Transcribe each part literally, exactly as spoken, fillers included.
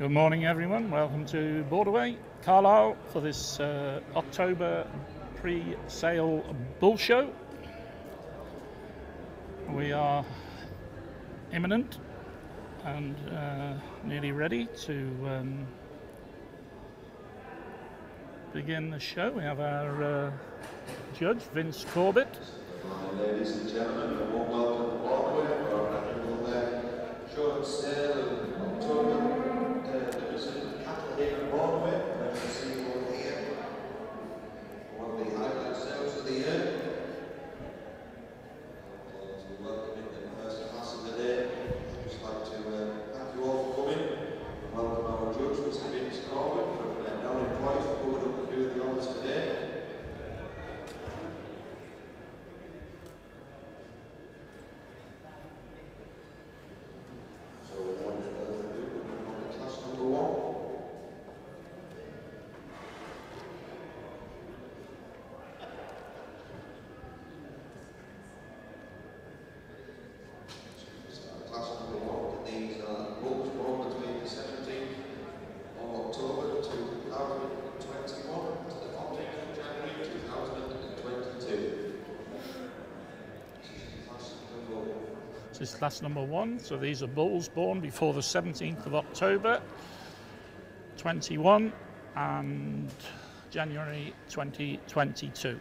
Good morning everyone, welcome to Borderway, Carlisle for this uh, October pre-sale bull show. We are imminent and uh, nearly ready to um, begin the show. We have our uh, judge, Vince Corbett. Ladies and gentlemen, a warm welcome to Borderway for our annual uh, show and sale in October. Limousin cattle here in Borderway, and you see over here one of the highlight sales of the year. So we welcome in the first class of the day. I'd just like to uh, thank you all for coming. Welcome our judge, Mister Vince Corbett, from uh, now employed for coming up and doing the honours today. This is class number one, so these are bulls born before the seventeenth of October twenty-one and January twenty twenty-two.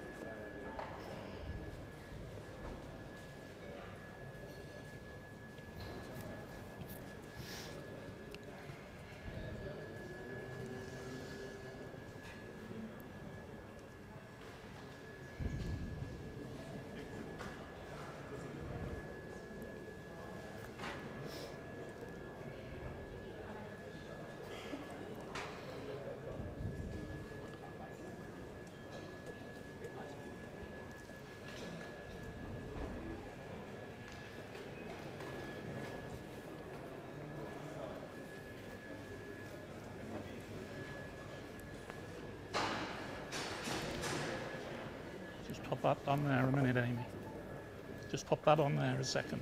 Just pop that on there a minute, Amy. Just pop that on there a second.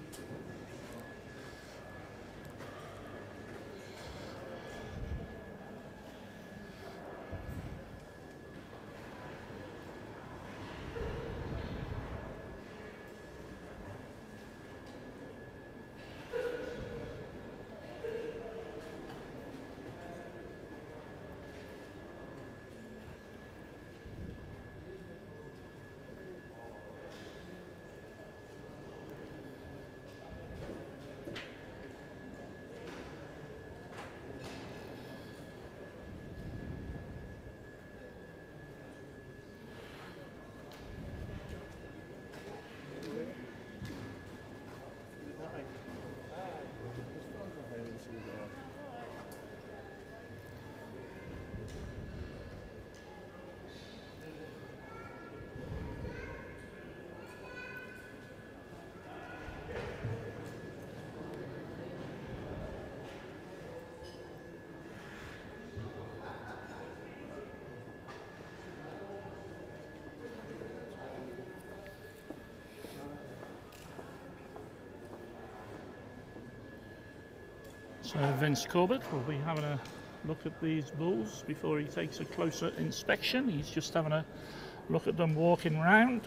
So Vince Corbett will be having a look at these bulls before he takes a closer inspection. He's just having a look at them walking round.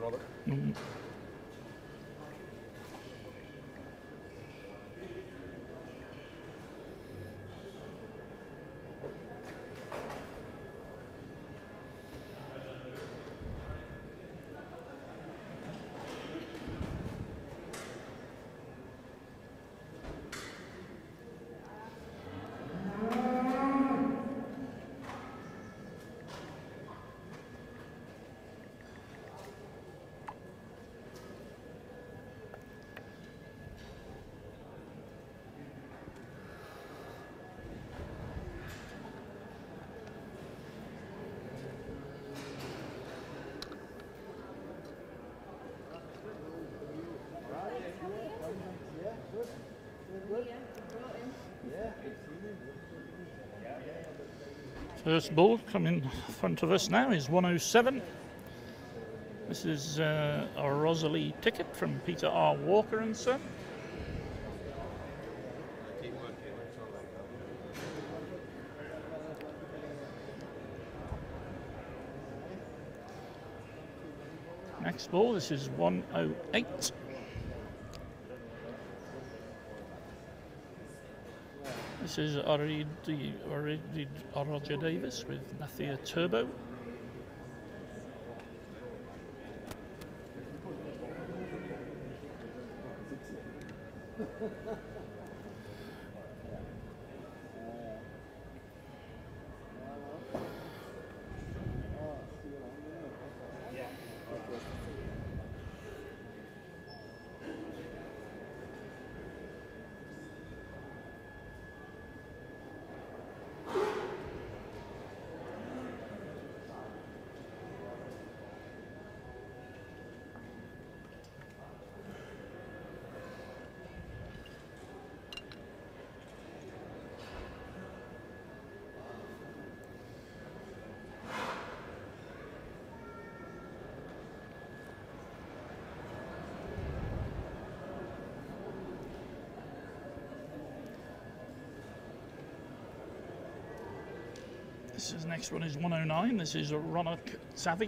Robert. Mm. First ball coming in front of us now is one oh seven. This is uh, a Rosalie ticket from Peter R. Walker and Son. Next ball, this is one oh eight. This is Orid, Orid, Roger Davis with Nathia Turbo. This is next one is one oh nine. This is Ronak Savi.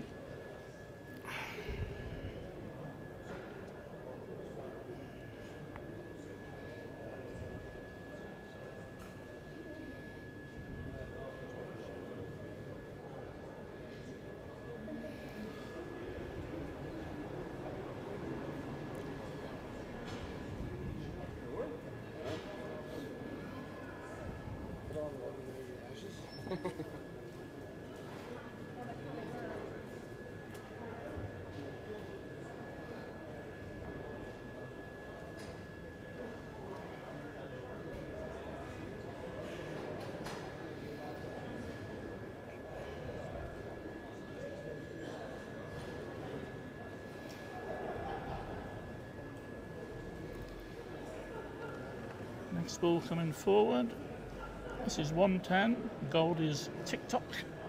Next ball coming forward. This is one ten. Gold is TikTok.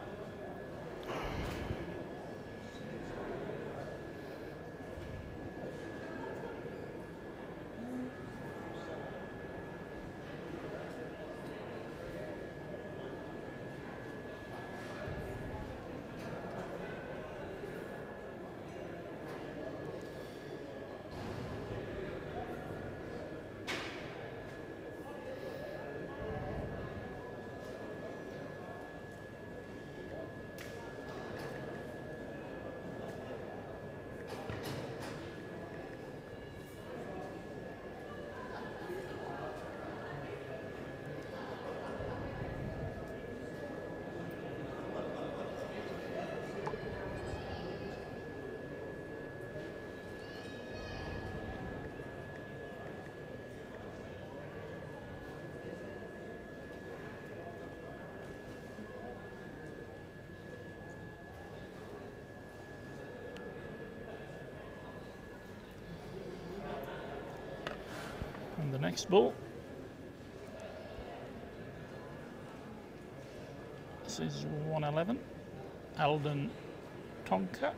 And the next ball. This is one eleven. Alden Tonka.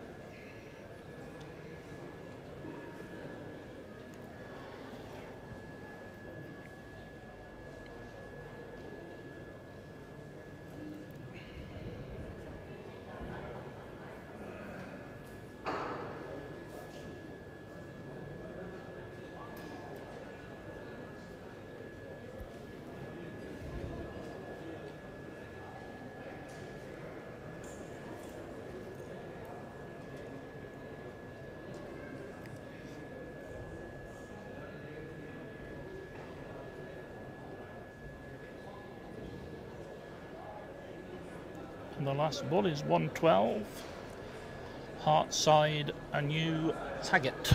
And the last bull is one twelve, Heartside, a new Taggart.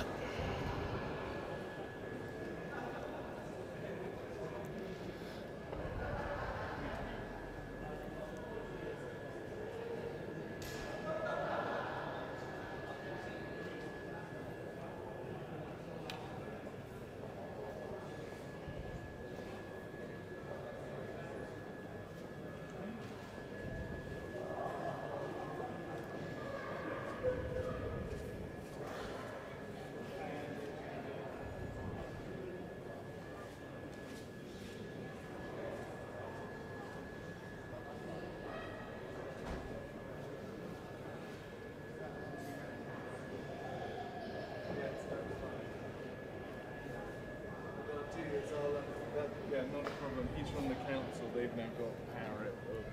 Yeah, not a problem. He's from the council. They've now got power.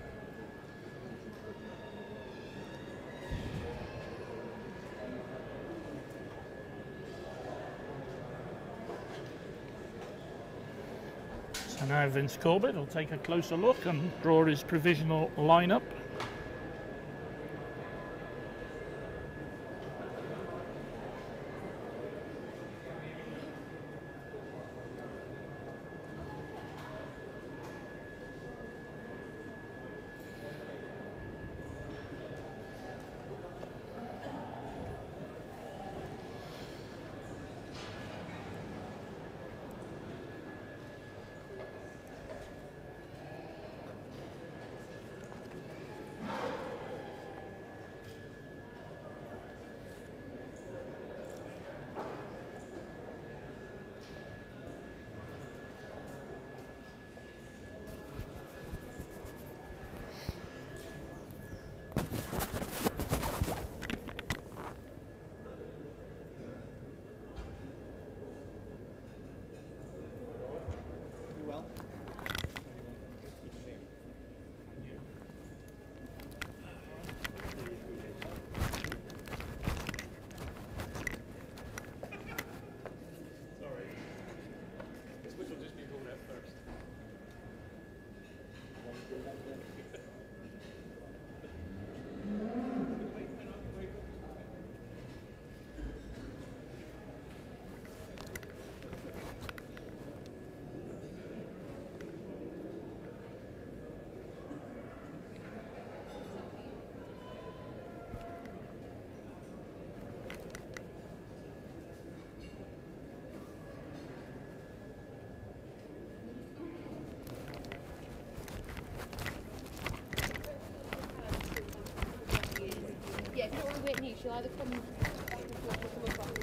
So now Vince Corbett will take a closer look and draw his provisional lineup. Yeah, if you don't want to wait here, she'll either come back and forth or come across.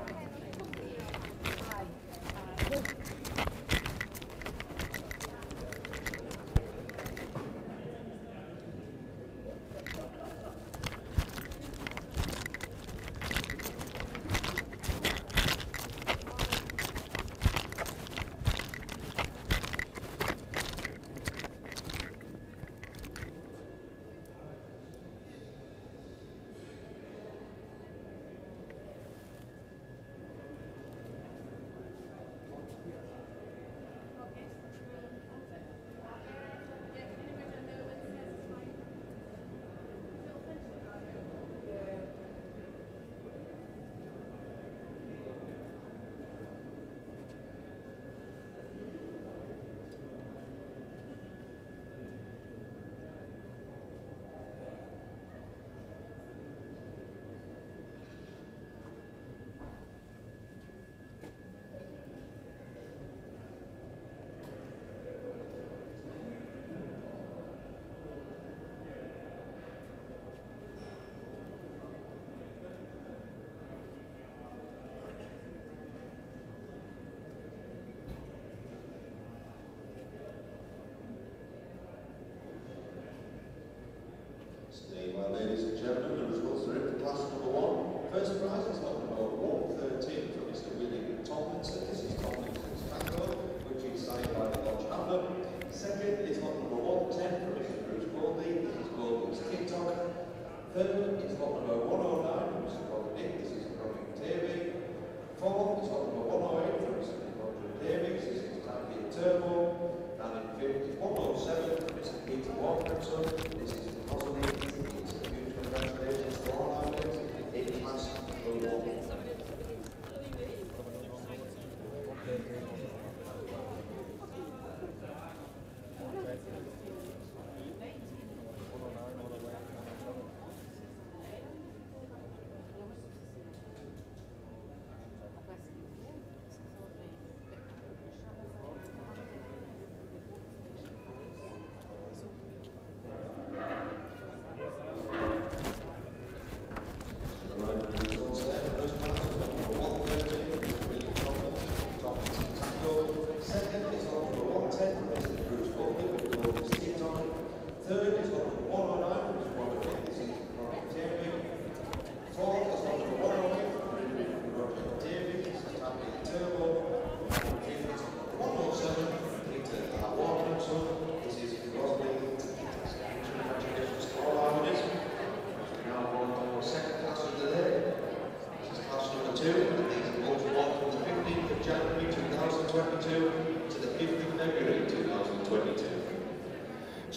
Well, ladies and gentlemen, the results are in for class number one. First prize is lot number one thirteen from Mister William Tomlinson. This is Tomlinson's Fango, which is signed by the Lodge Hammer. Second is lot number one ten from Mister Bruce Goldie. This is Goldie's TikTok. Third is lot number one oh nine from Mister Gordon Nick. This is Robin Davies. Fourth is lot number one oh eight from Mister Gordon Davies. This is Tanky Turbo. And in fifth is one oh seven from Mister Peter Walker. This is the Positive.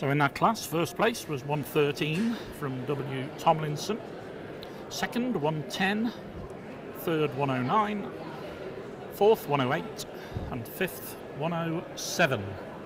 So in that class, first place was one thirteen from W. Tomlinson, second one ten, third one oh nine, fourth one oh eight, and fifth one oh seven.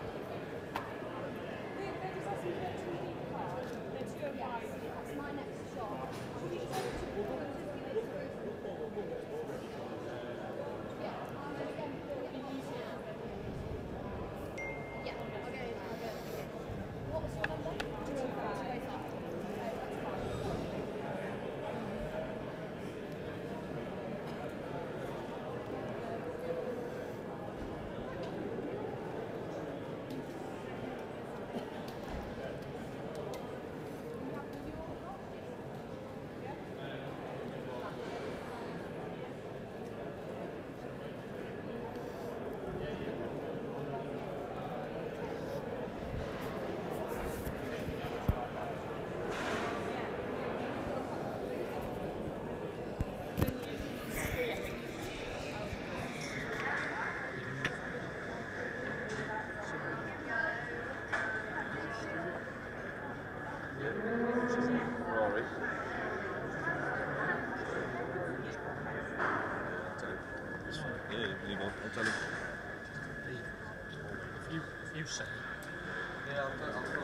You, you say. Yeah, I'll, I'll, I'll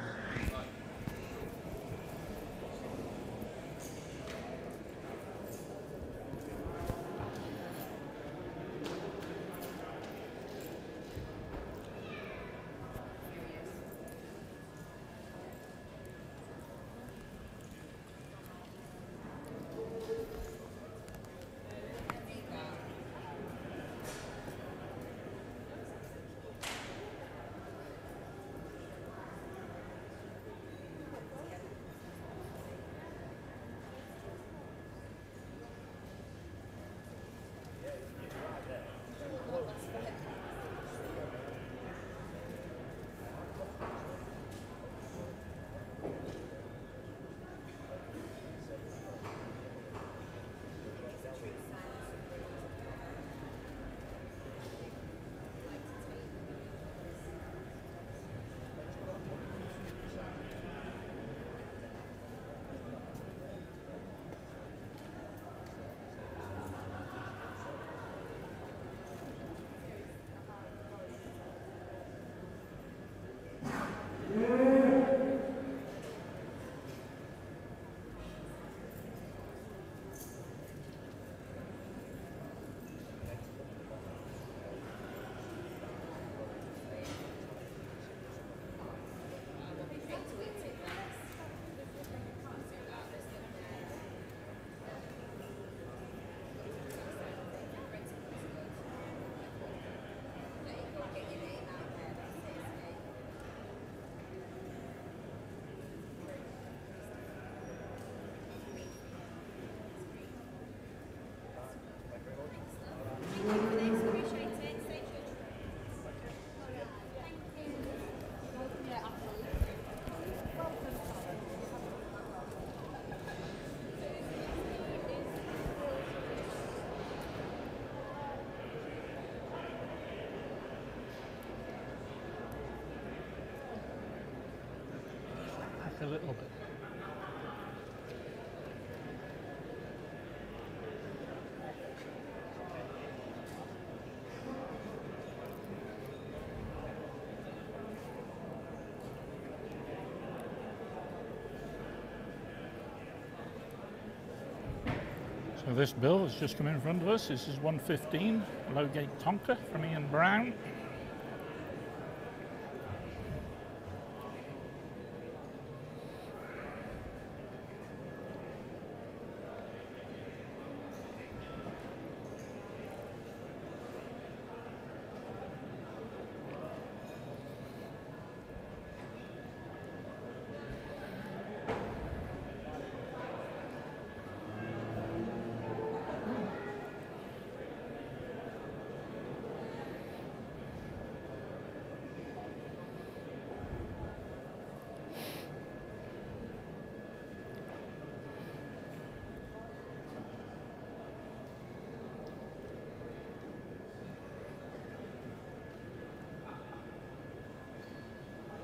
A little bit. So this bill has just come in front of us. This is one fifteen, low gate Tonka from Ian Brown.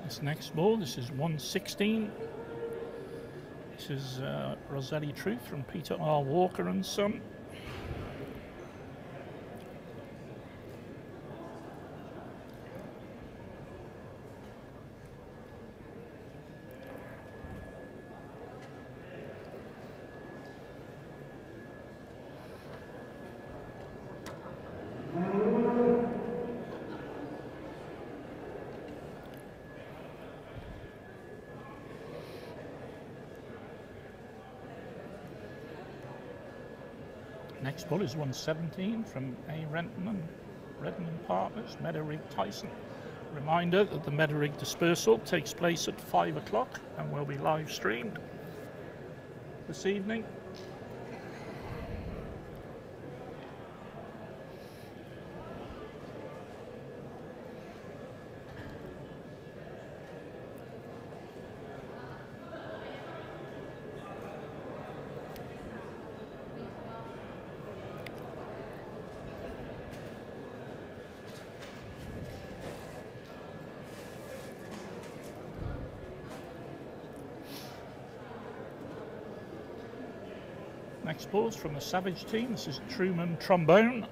This next ball, this is one sixteen. This is uh, Rossetti Truth from Peter R. Walker and Son. Next ball is one seventeen from A. Renton and Redden and Partners, Meadow Rig Tyson. Reminder that the Meadow Rig dispersal takes place at five o'clock and will be live streamed this evening. Next ball's from the Savage team. This is Truman Trombone.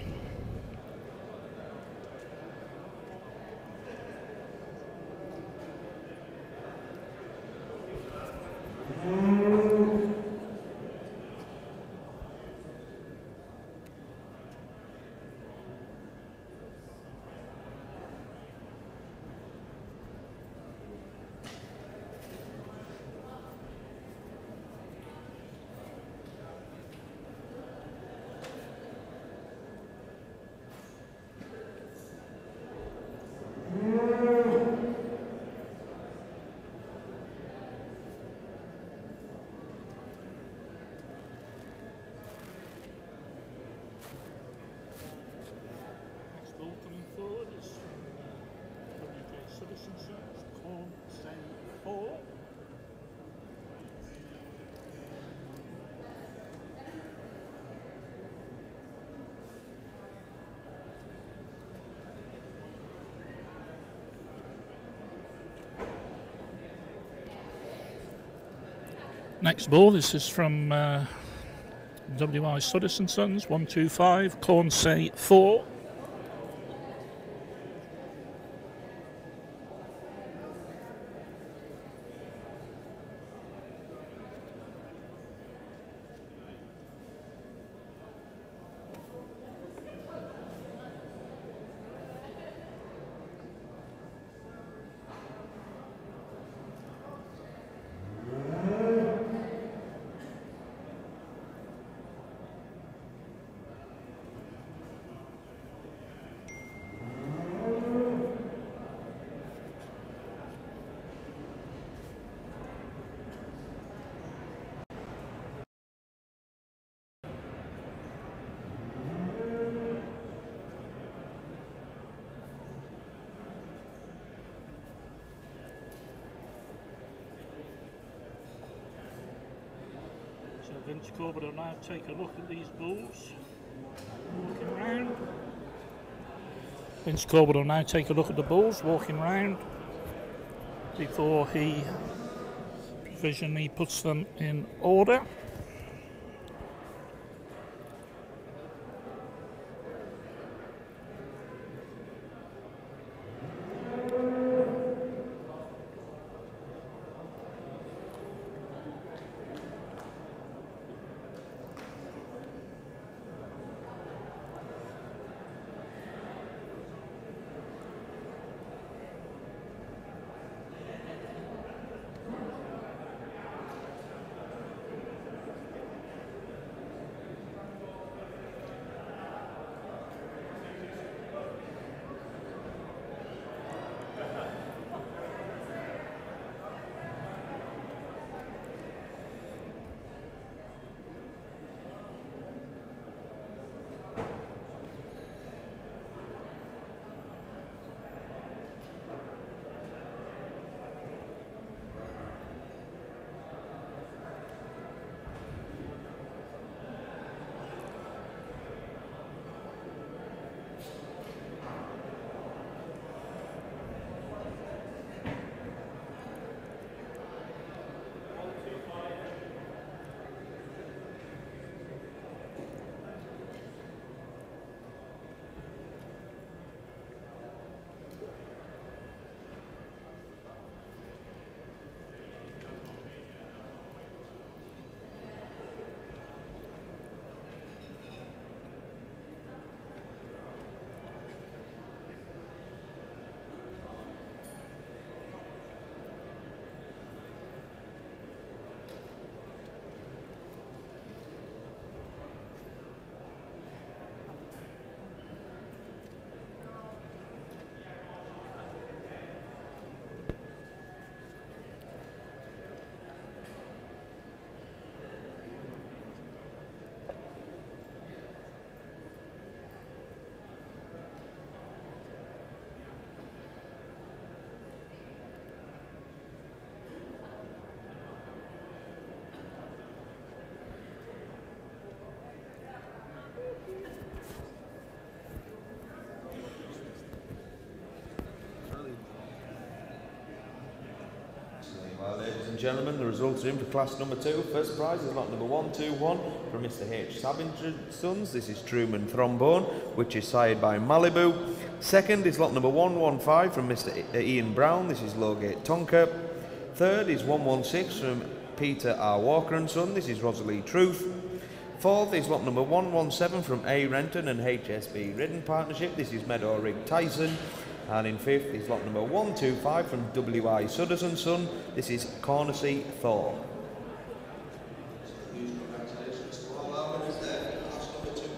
Next ball, this is from uh, W I Sudders and Sons, one two five, Cornsay Thor. Vince Corbett will now take a look at these bulls. Walking round. Vince Corbett will now take a look at the bulls, walking round, before he provisionally puts them in order. gentlemen, the results are in for class number two. First prize is lot number one two one from Mister H. Savage and Sons. This is Truman Thrombone, which is sired by Malibu. Second is lot number one one five from Mister Ian Brown. This is Lowgate Tonka. Third is one one six from Peter R. Walker and Son. This is Rosalie Truth. Fourth is lot number one one seven from A. Renton and H S B Ridden Partnership. This is Meadow Rig Tyson. And in fifth is lot number one two five from W I Sudders and Son. This is Cornersea Thor. Huge congratulations to all our winners there in class number two.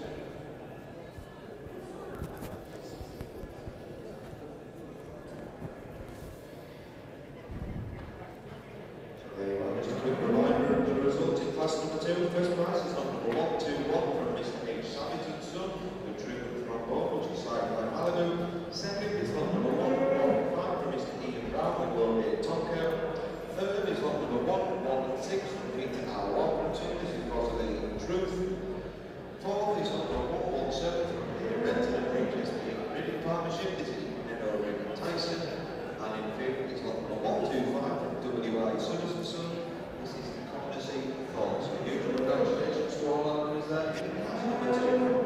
Very well, just a quick reminder of the results in class number two. First prize is lot number one two one from Mister H. Savage and Son, who drew the trombone, which is signed by Malibu. Second is lot number one one five from Mister Ian Brown and Lowgate Tonka. Third is lot number one one six from Peter R. Walker and Son. This is Rosalie Truth. Fourth is lot number one one seven from A. Renton and H S B Ridden Partnership. This is Meadow Rig Tyson. And in fifth is lot number one two five from W I Sudders and Son. This is Cornersea Thor. So huge congratulations to all our winners there in class number two.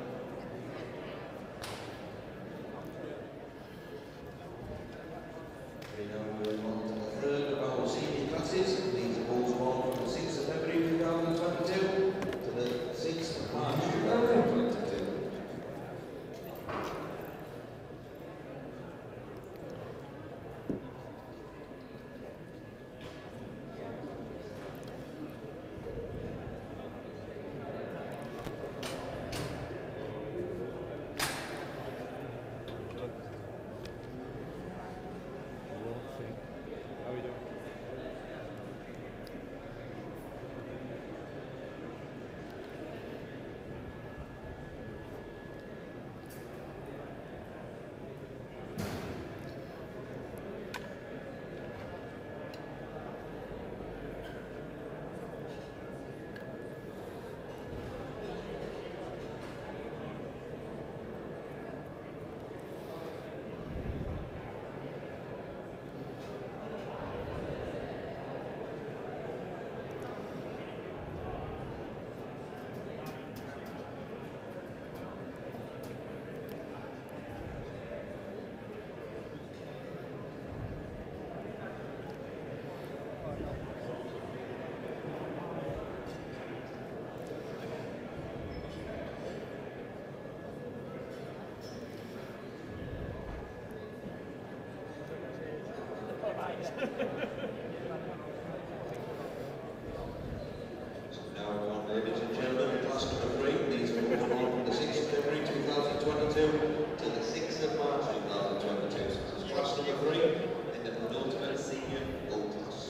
We now move on to the third of our senior classes. These are balls on from the sixth of February two thousand twenty-two to the sixth of March two thousand twenty-two. Now, ladies and gentlemen, class number three, these are all from the sixth of February two thousand twenty-two to the sixth of March two thousand twenty-two. So this is class number three in the penultimate senior gold class.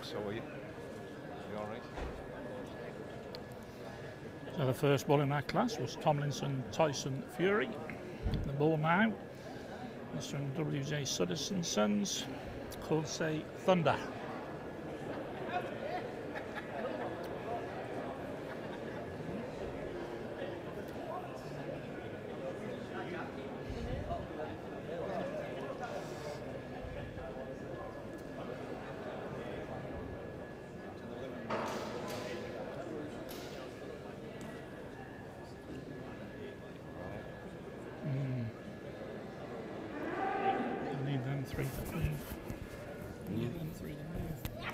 Chris. How are you? You all right? So the first ball in that class was Tomlinson Tyson Fury. The ball now is from W J Sudders Sons, called Say Thunder. Three to move. Need them three to move.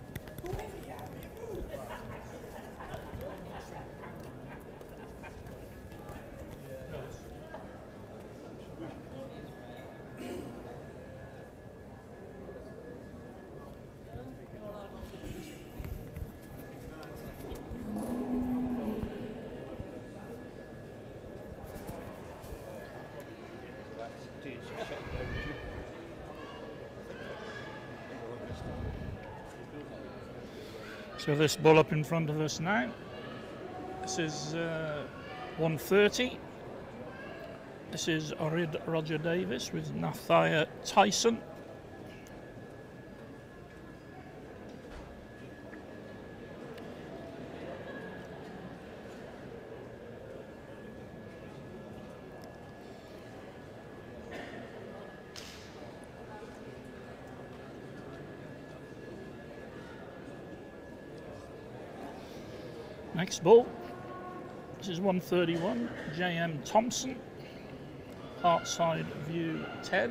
So this ball up in front of us now, this is uh, one thirty. This is Orid Roger Davis with Nathia Tyson. Next ball, this is one thirty-one, J M Thompson, Heartside View Ted.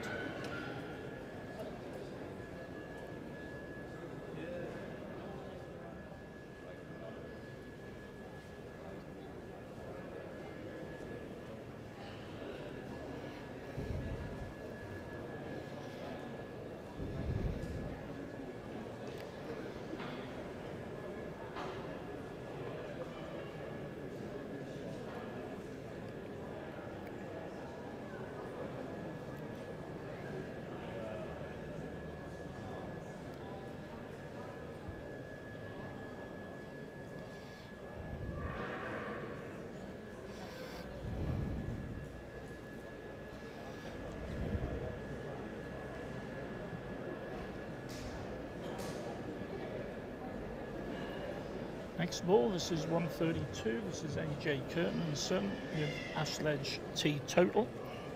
Next ball, this is one thirty-two, this is A J Curtin and Son with Ashledge T Total.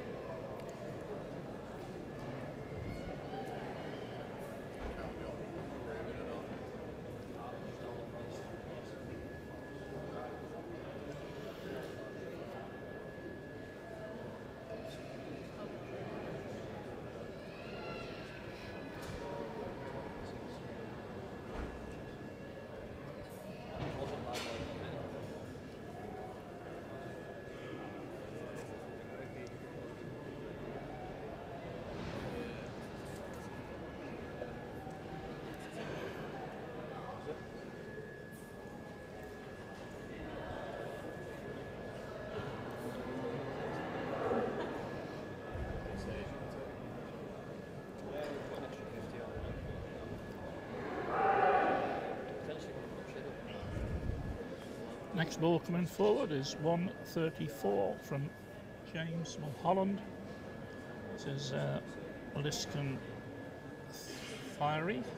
Next ball coming forward is one thirty-four from James Mulholland. This is uh, Liscon Fiery.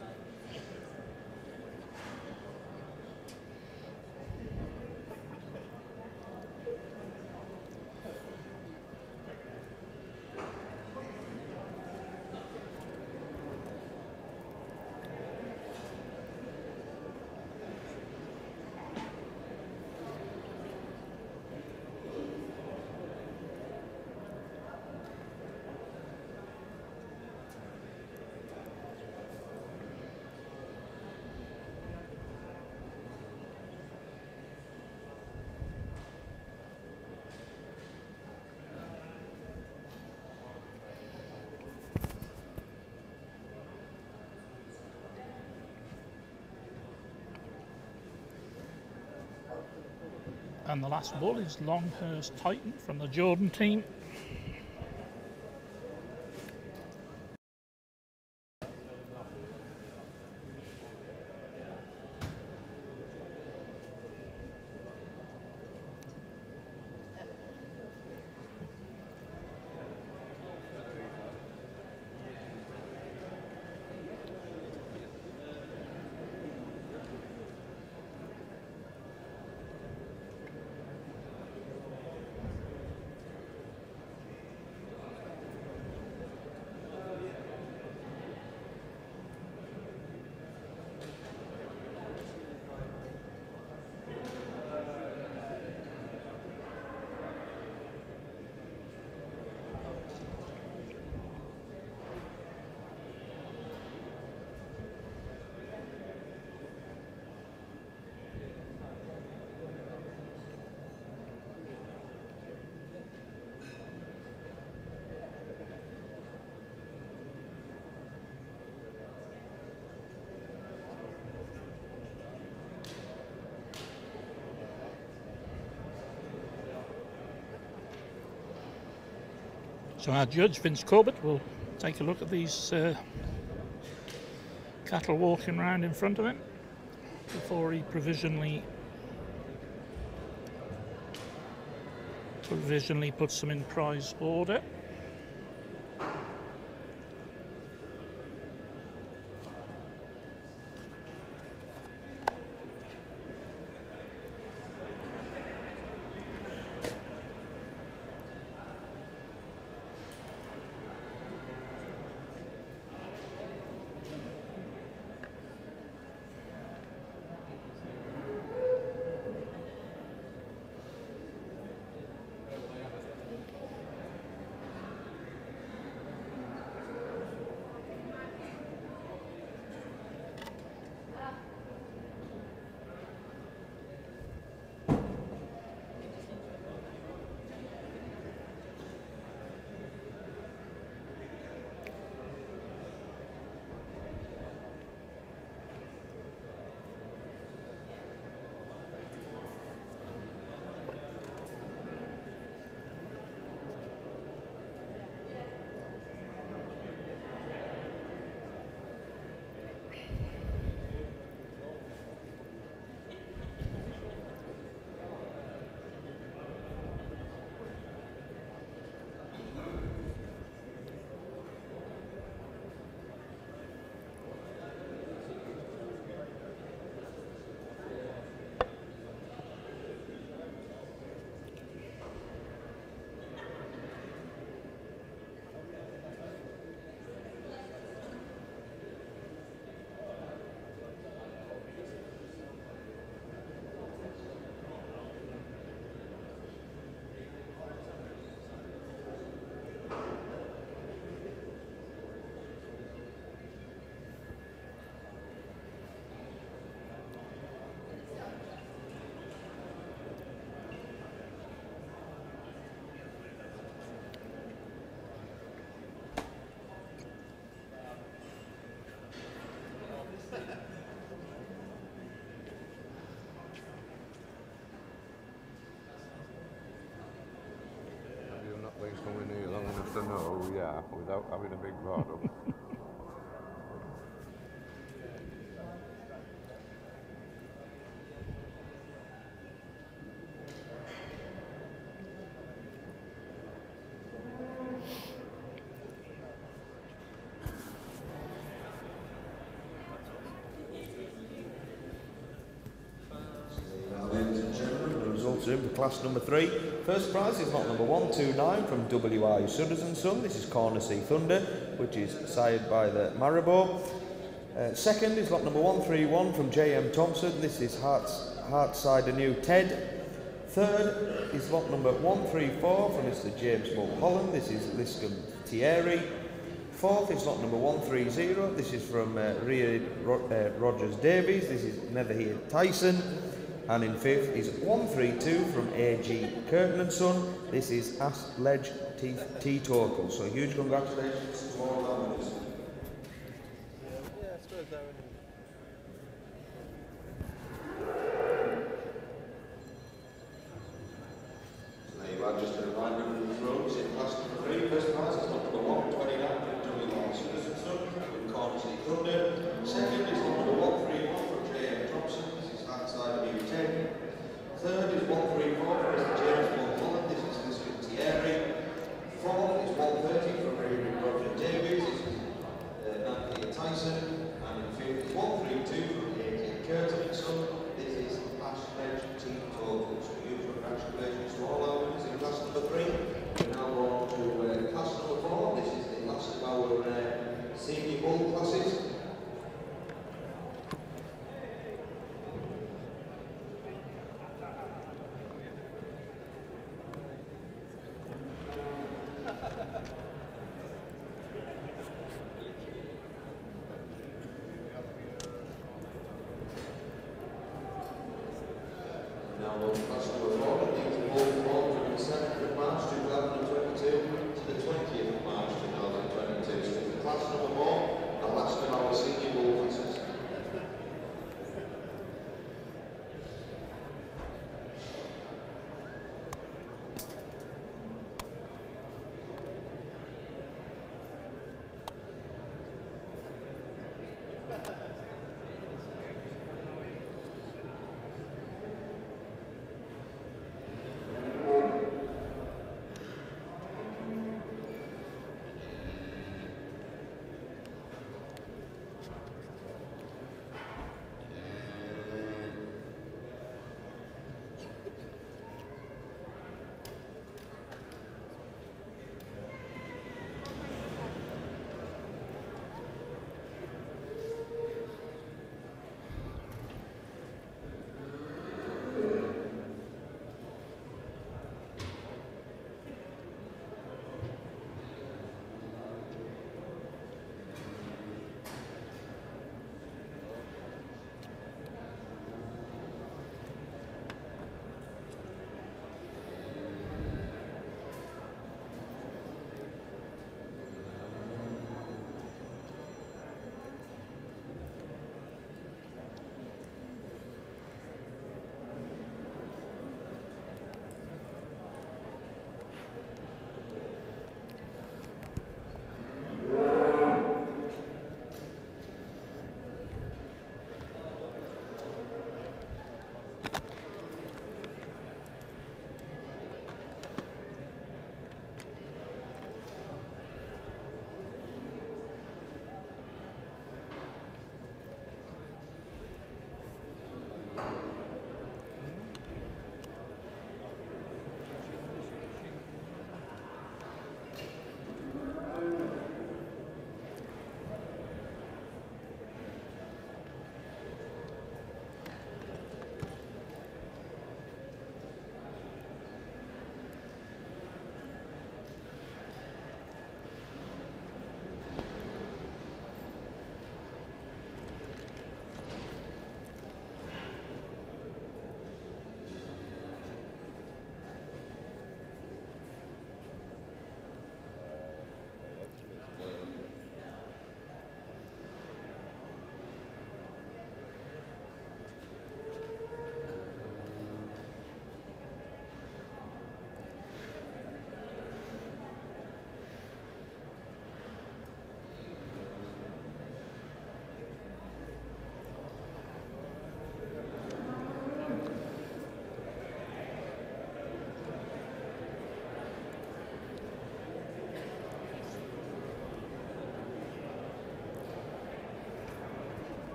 And the last ball is Longhurst Titan from the Jordan team. So our judge, Vince Corbett, will take a look at these uh, cattle walking around in front of him before he provisionally provisionally puts them in prize order. Things coming here long enough to know who we are without having a big board up. In for class number three. First prize is lot number one two nine from W I Sudders and Son. This is Corner Sea Thunder, which is sired by the Maribor. Uh, second is lot number one three one from J M Thompson. This is Hearts, Heartside New Ted. Third is lot number one three four from Mister James Mulholland. This is Liscombe Thierry. Fourth is lot number one three zero. This is from uh, Ria Ro uh, Rogers Davies. This is Netherhere Tyson. And in fifth is one three two from A G Curtin and Son. This is Asledge T Torkel. So huge congratulations to all our winners. Yeah, I suppose that would. So there you are, just a reminder of the ropes in class number three. First prize is lot number one twenty-nine from W I Sudders and Son with Corner Sea Thunder. Second is lot number one three one from J M Thompson. Side of U ten. Third is one three four from Mister James Mulholland. This is Liscombe Thierry. Fourth is one thirty from Ria Roger Davies. This is uh, Nancy Tyson. And in fifth is one three two from A G Curtin and Son. This is Asledge T Torkel. So huge congratulations to all our winners in class number three. We're now on to uh, class number four. This is the last of our uh, senior bull classes. Now on to class number four, and these are all formed from the seventh of March two thousand twenty-two to the twentieth of March two thousand twenty-two. So it's the class number four, the last of our senior bull classes.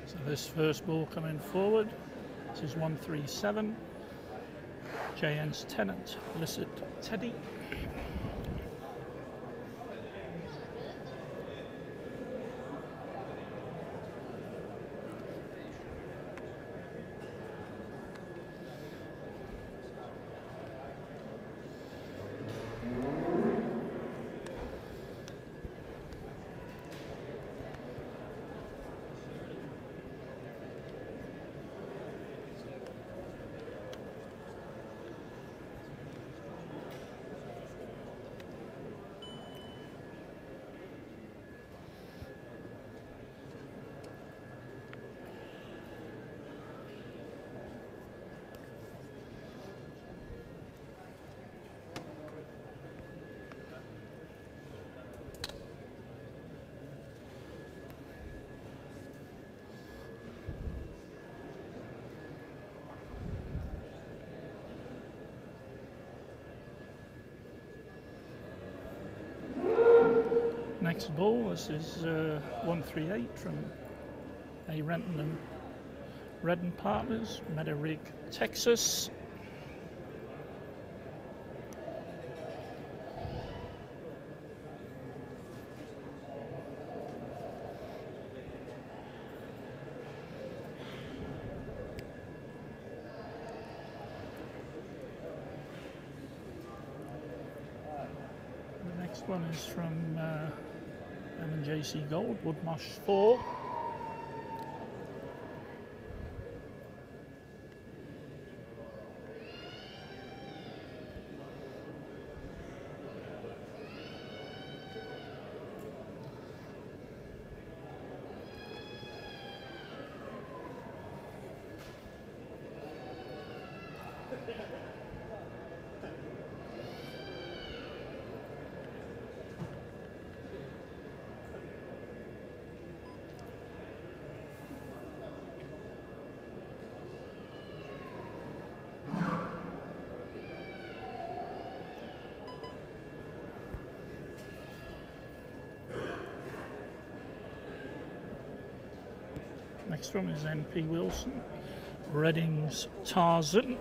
So this first ball coming forward, this is one three seven, J N's Tenant, Illicit Teddy. Next ball, this is uh, one three eight from A. Renton and Redden Partners, Meadow Rig, Texas. The next one is from uh, M and J C Gold, Woodmarsh four. Next one is N P Wilson, Reading's Tarzan.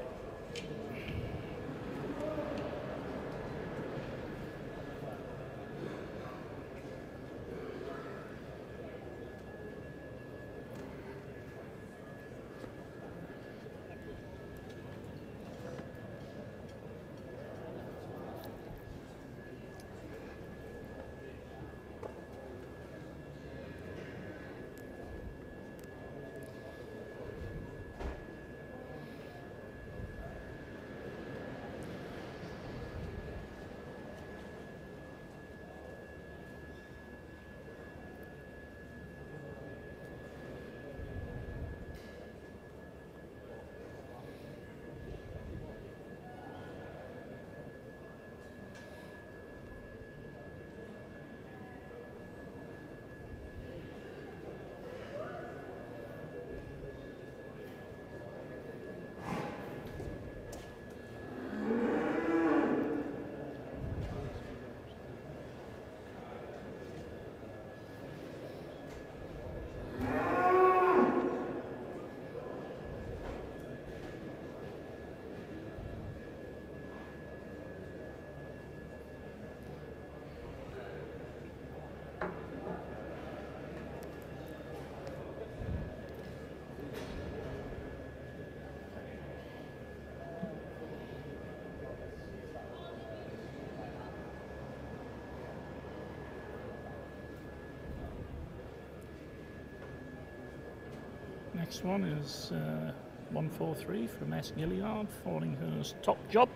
Next one is uh, one four three from S. Gilliard, Fallinghurst Top Job.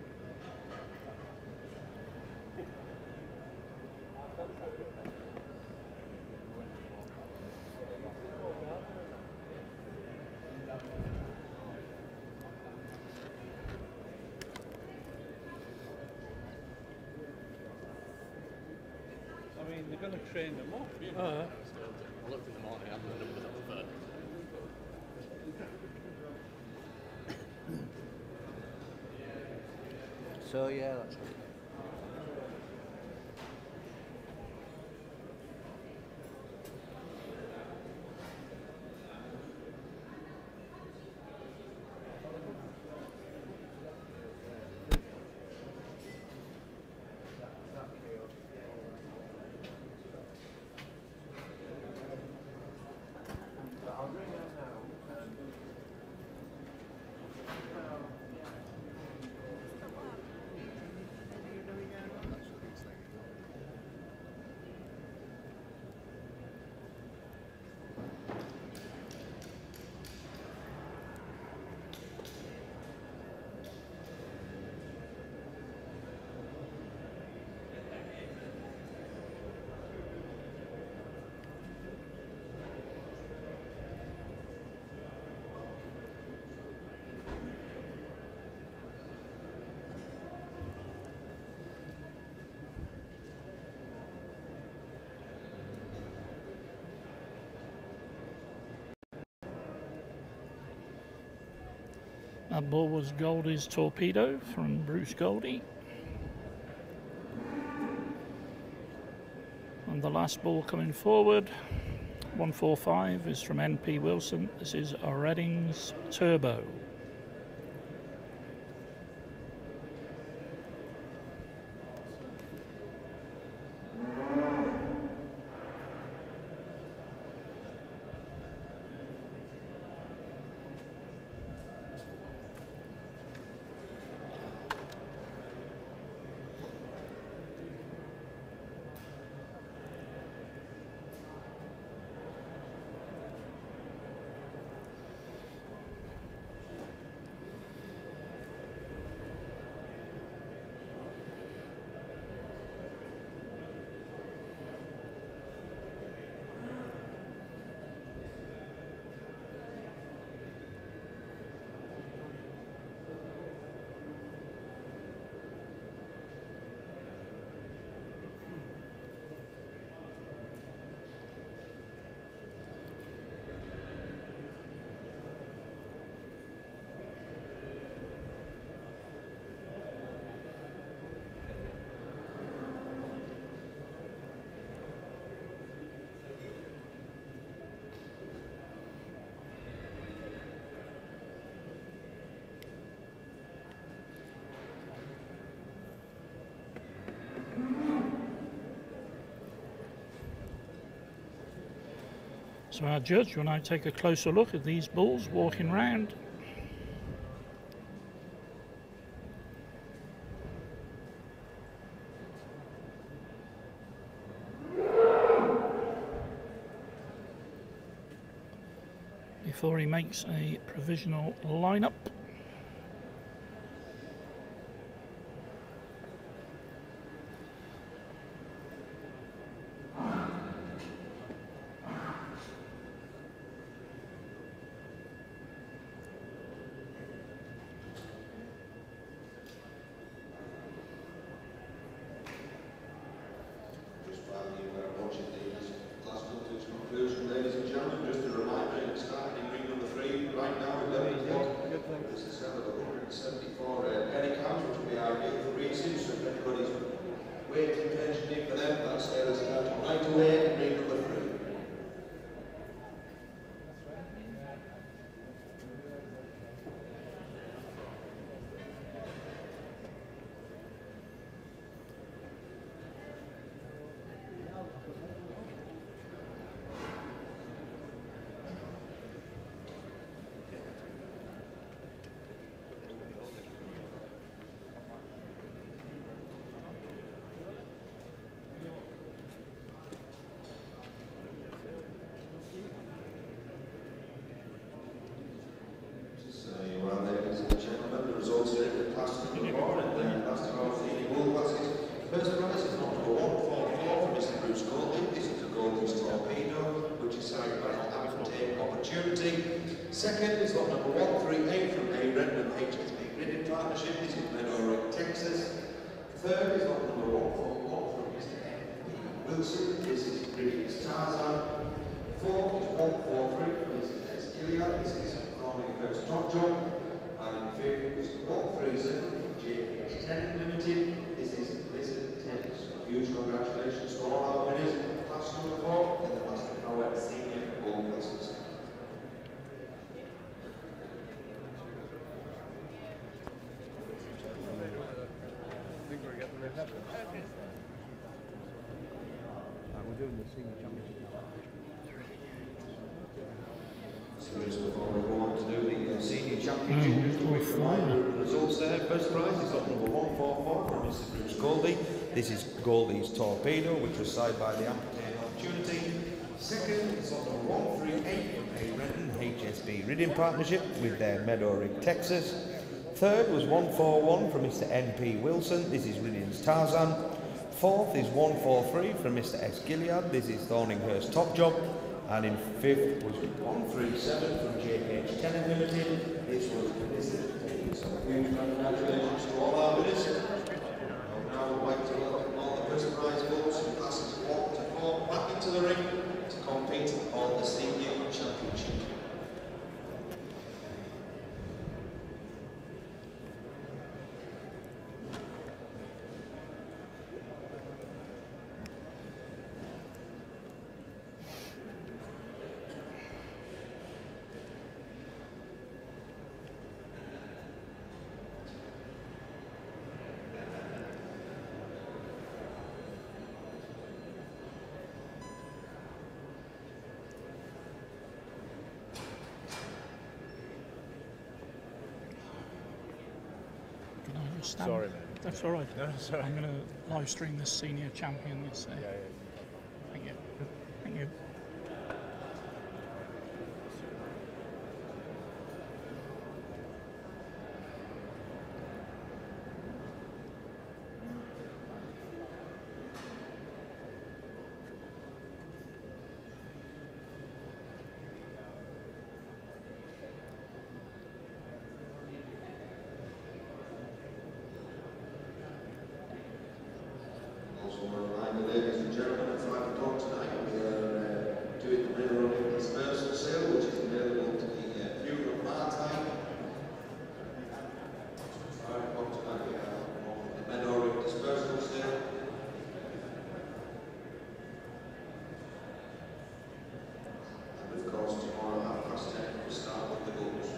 I mean, they're going to train them up, you know. Uh, I looked in the morning, I had the numbers up for So yeah, that's good. That ball was Goldie's Torpedo from Bruce Goldie. And the last ball coming forward, one four five, is from N P Wilson. This is Reading's Turbo. So our judge will now take a closer look at these bulls walking round. Before he makes a provisional lineup. First prize is not number one forty-four from Mister Bruce Goldie. This is the Goldie's Torpedo, which is signed by Avontaine Opportunity. Second is lot number one three eight from A Redmond H S B Grid Partnership. This is Meadowrick, Texas. Third is lot number one forty-one from Mister N P Wilson. This is British Tarzan. Fourth is one four three from Mister S. Gilead. This is Carlisle First Top Job. And fifth is one three seven from J H ten Limited. This is Blizzard Tennis. Huge congratulations to all our winners in class number four in the Plastic Power Senior Ball Classes. We're doing the senior championship. So just before we go on to do the uh, senior championship, mm, just a quick reminder of the results there. First prize is lot number one four four from Mister Bruce Goldie. This is Goldie's Torpedo, which was signed by the Avontaine Opportunity. Second is lot number one three eight from A Renton H S B Ridding Partnership with their Meadowrick, Texas. Third was one four one from Mister N P Wilson. This is Ridding's Tarzan. Fourth is one four three from Mister S. Gilead. This is Thorninghurst Top Job. And in fifth was one three seven from J H ten Limited. This was Blizzard Tennis. So huge congratulations to all our winners. Now we'd like to welcome all the first prize bulls from classes one to four back into the ring to compete on the senior championship. stand. Sorry, mate. That's all right. No, sorry. I'm going to live stream this senior champion. This, uh, Yeah, yeah. Thank you. Thank you. Also, a reminder, ladies and gentlemen, at five o'clock tonight, we are uh, doing the mineral dispersal sale, which is available to the uh, viewer of our time. five o'clock tonight, we have the mineral dispersal sale. And of course, tomorrow, half past ten, we start with the goals.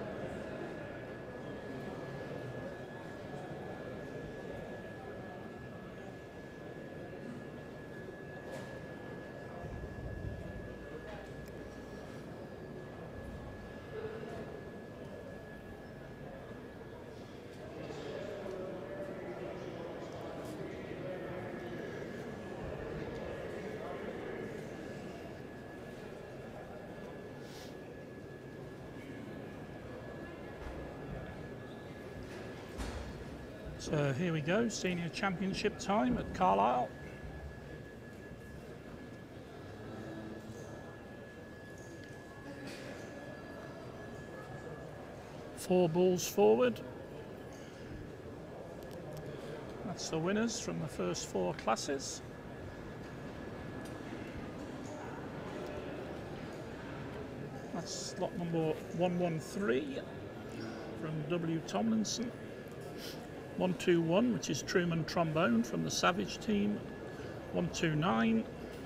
So here we go, senior championship time at Carlisle. Four balls forward. That's the winners from the first four classes. That's lot number one one three from W Tomlinson. one two one, which is Truman Trombone from the Savage team. one two nine,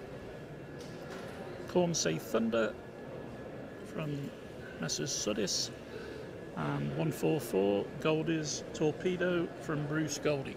Cornsay Thunder from Messrs Suddis. And one four four, Goldie's Torpedo from Bruce Goldie.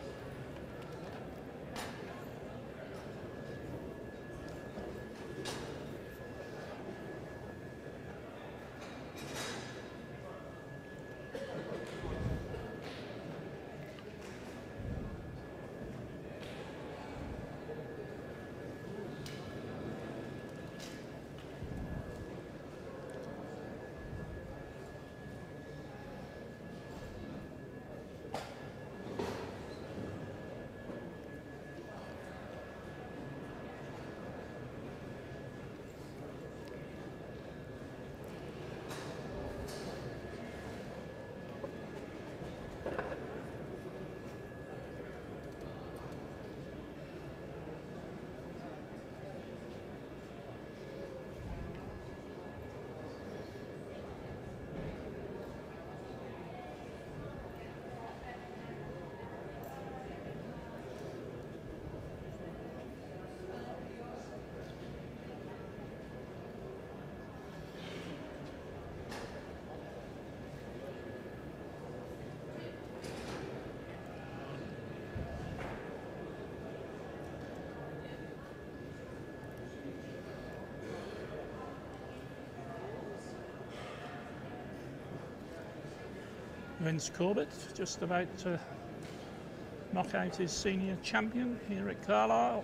Vince Corbett just about to knock out his senior champion here at Carlisle.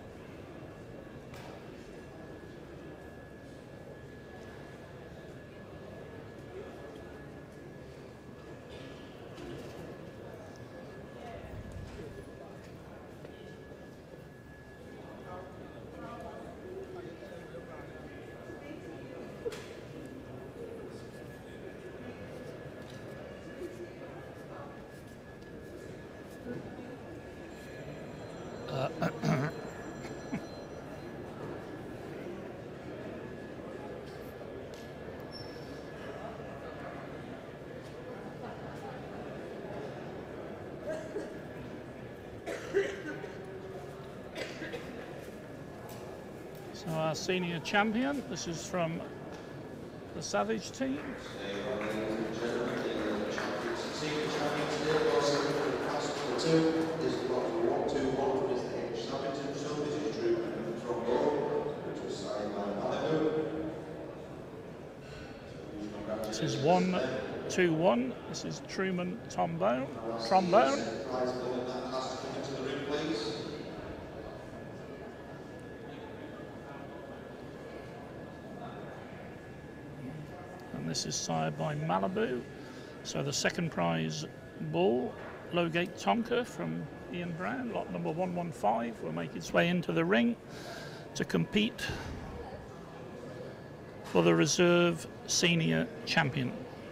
So our senior champion, this is from the Savage team. Senior champion today, also for the class number two, is lot one two one from Mister H. Sabington. So this is Truman Trombone, which was signed by Malibu. This is one two one. This is Truman Trombone. Trombone. Prize bull in that class to come into the ring, please. And this is sired by Malibu. So the second prize bull, Lowgate Tonka from Ian Brown, lot number one one five, will make its way into the ring to compete for the reserve senior champion.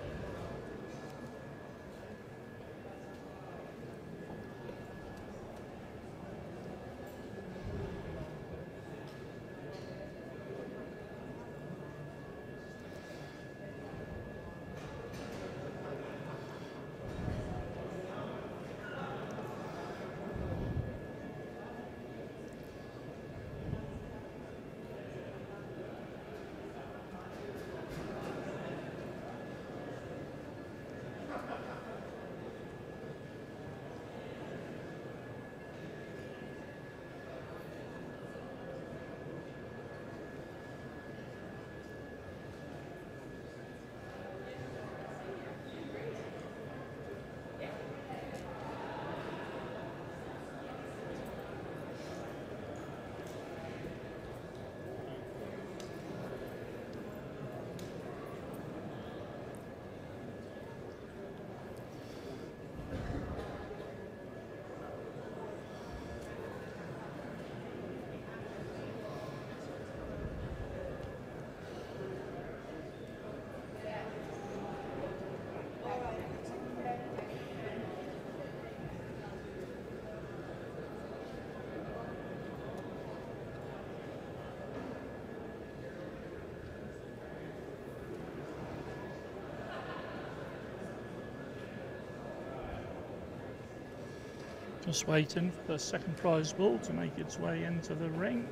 Just waiting for the second prize bull to make its way into the ring.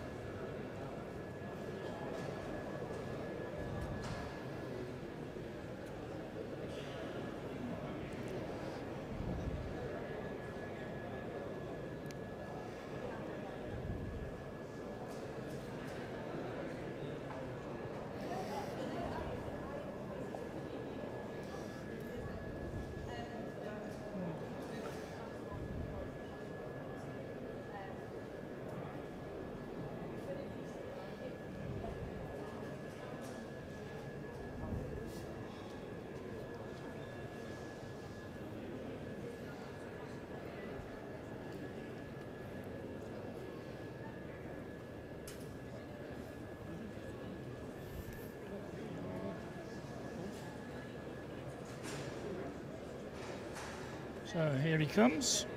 So here he comes.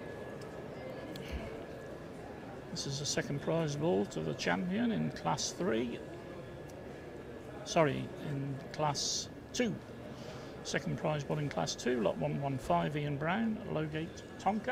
This is the second prize bull to the champion in class three. Sorry, in class two. Second prize bull in class two, lot one one five, Ian Brown, Lowgate Tonka.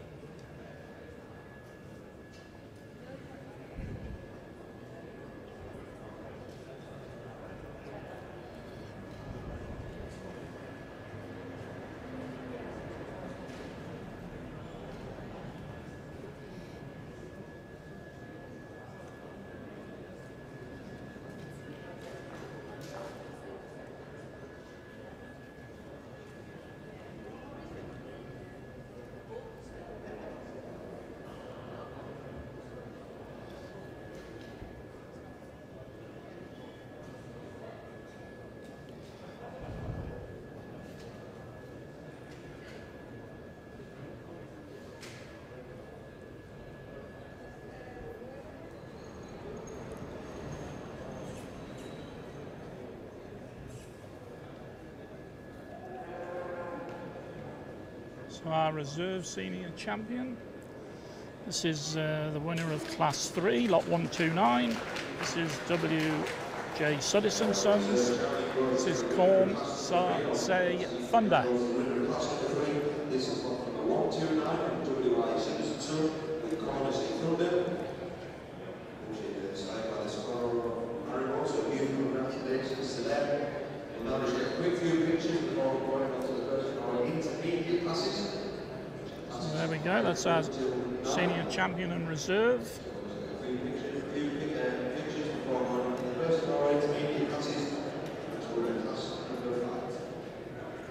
So our reserve senior champion. This is uh, the winner of class three, lot one two nine. This is W J Suddison Sons. This is Corn Sa Say Thunder. This is lot number one two nine, W J Suddison Sons, with Corn Say Thunder. Which is signed by the squirrel Maribor, so huge congratulations to them. We'll now just get a quick few pictures before going on to the first of our intermediate classes. So there we go, that's our senior champion and reserve. A few pictures, a few pictures before going on to the first of our intermediate classes, which we're in class number five.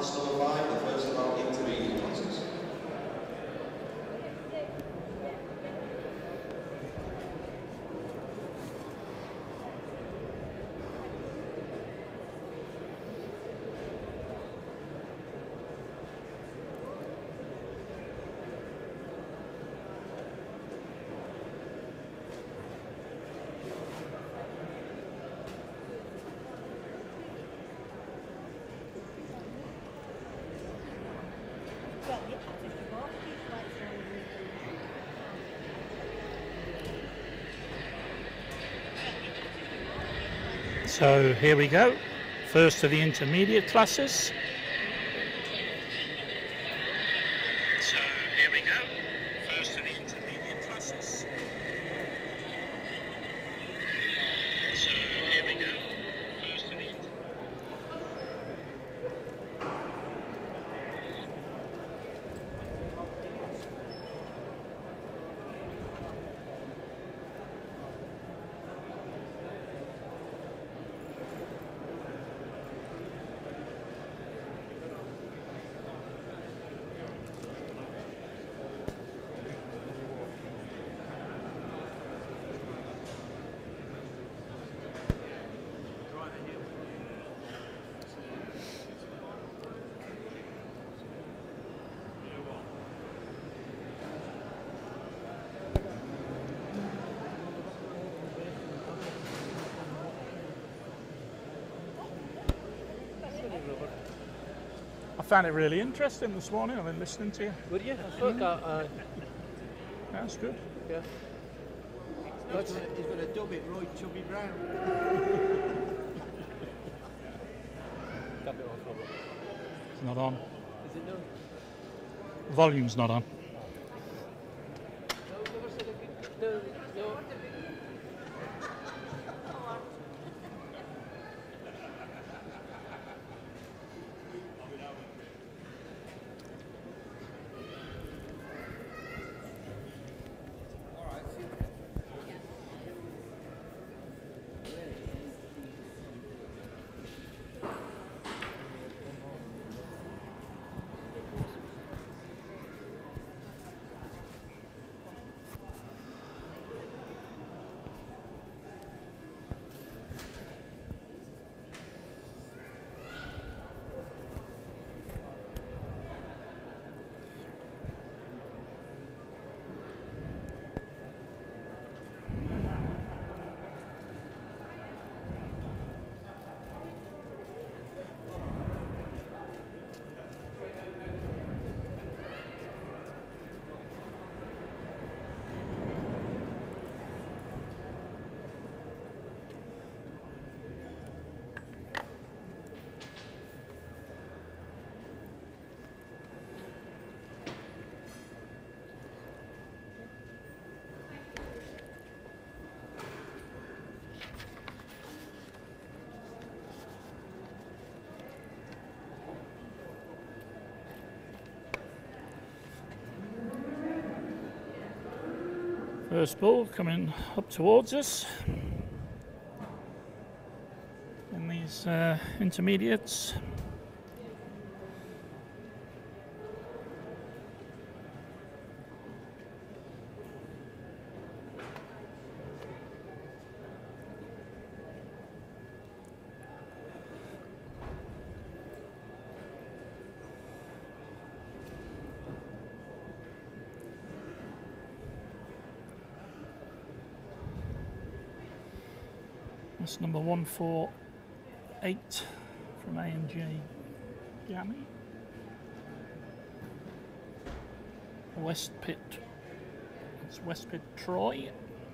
class number five, the first of our intermediate classes. So here we go, first of the intermediate classes. So here we go, first of the intermediate classes. So here we go, first of the intermediate. I found it really interesting this morning. I've been listening to you. Would you? I thought that. Uh, That's good. yeah. He's gonna, he's gonna dub it Roy Chubby Brown. That bit on problem. It's not on. Is it no? Volume's not on. No, never said it. No, no. First ball coming up towards us in these uh, intermediates. That's number one four eight from A and J Gammy. West Pit. It's West Pit Troy.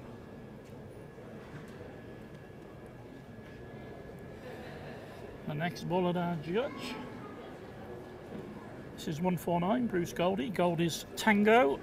The next ball at our judge. This is one four nine, Bruce Goldie. Goldie's Tango.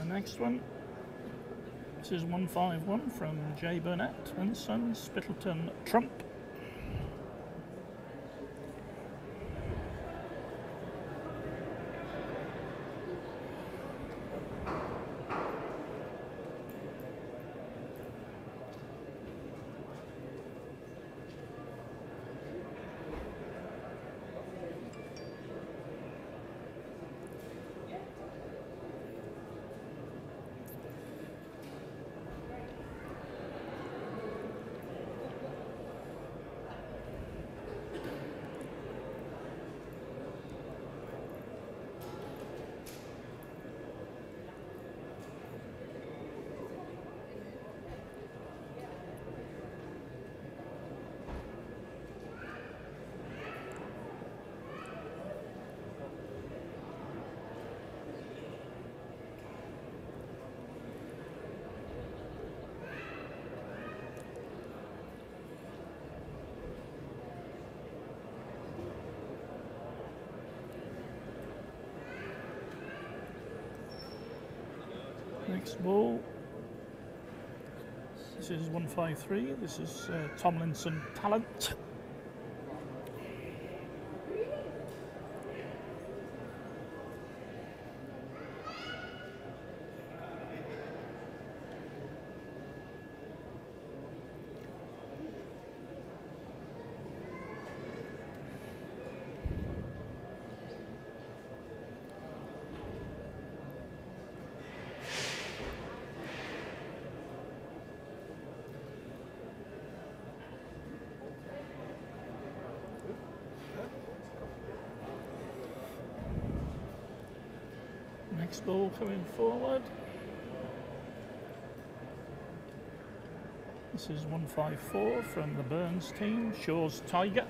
The next one. This is one five one from J Burnett and Sons, Spittleton Trump. Next ball. This is one five three. This is uh, Tomlinson Talent. Next ball coming forward. This is one five four from the Burns team, Shaw's Tiger.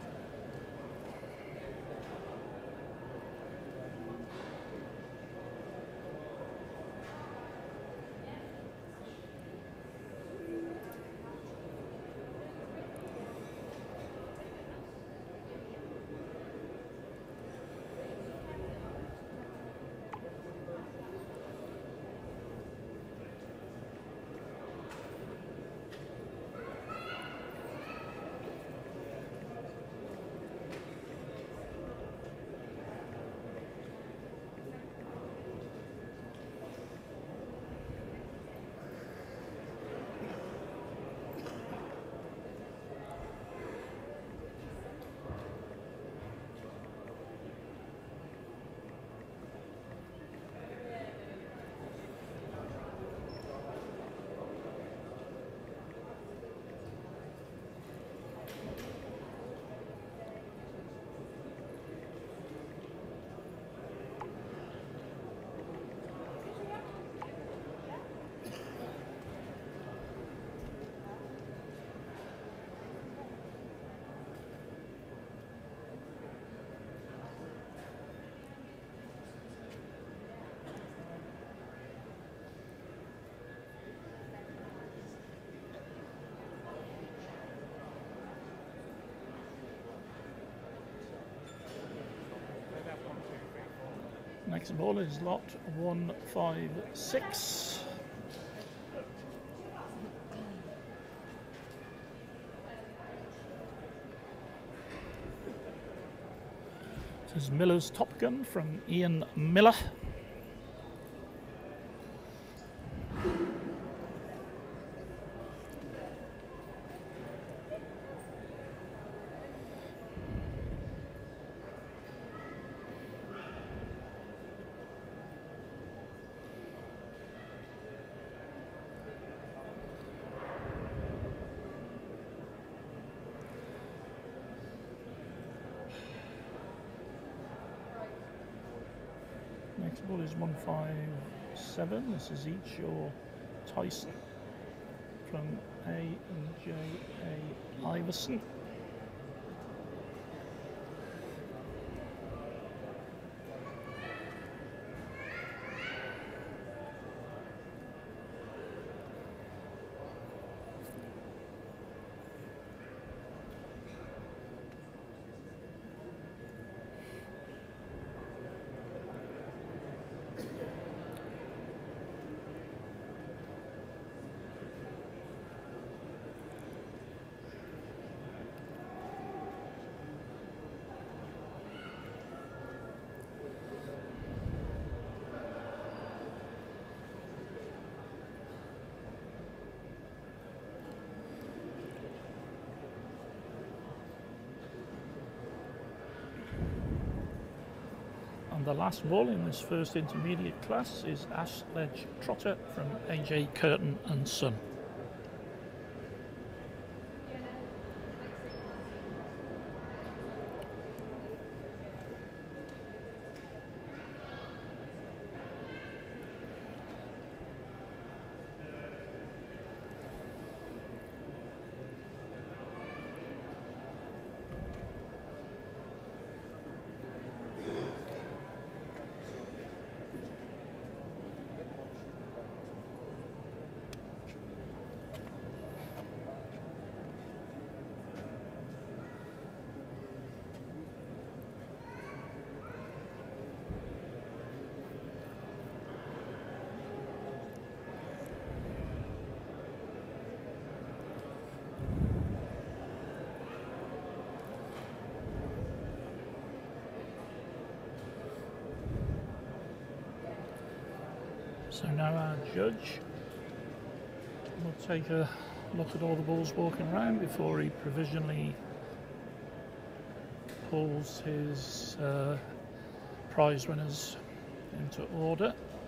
Next ball is lot one five six. This is Miller's Top Gun from Ian Miller. Next ball is one five seven. This is each or Tyson from A and J A Iverson. And the last bull in this first intermediate class is Ashledge Trotter from A J Curtin and Son. So now our judge will take a look at all the bulls walking around before he provisionally pulls his uh, prize winners into order.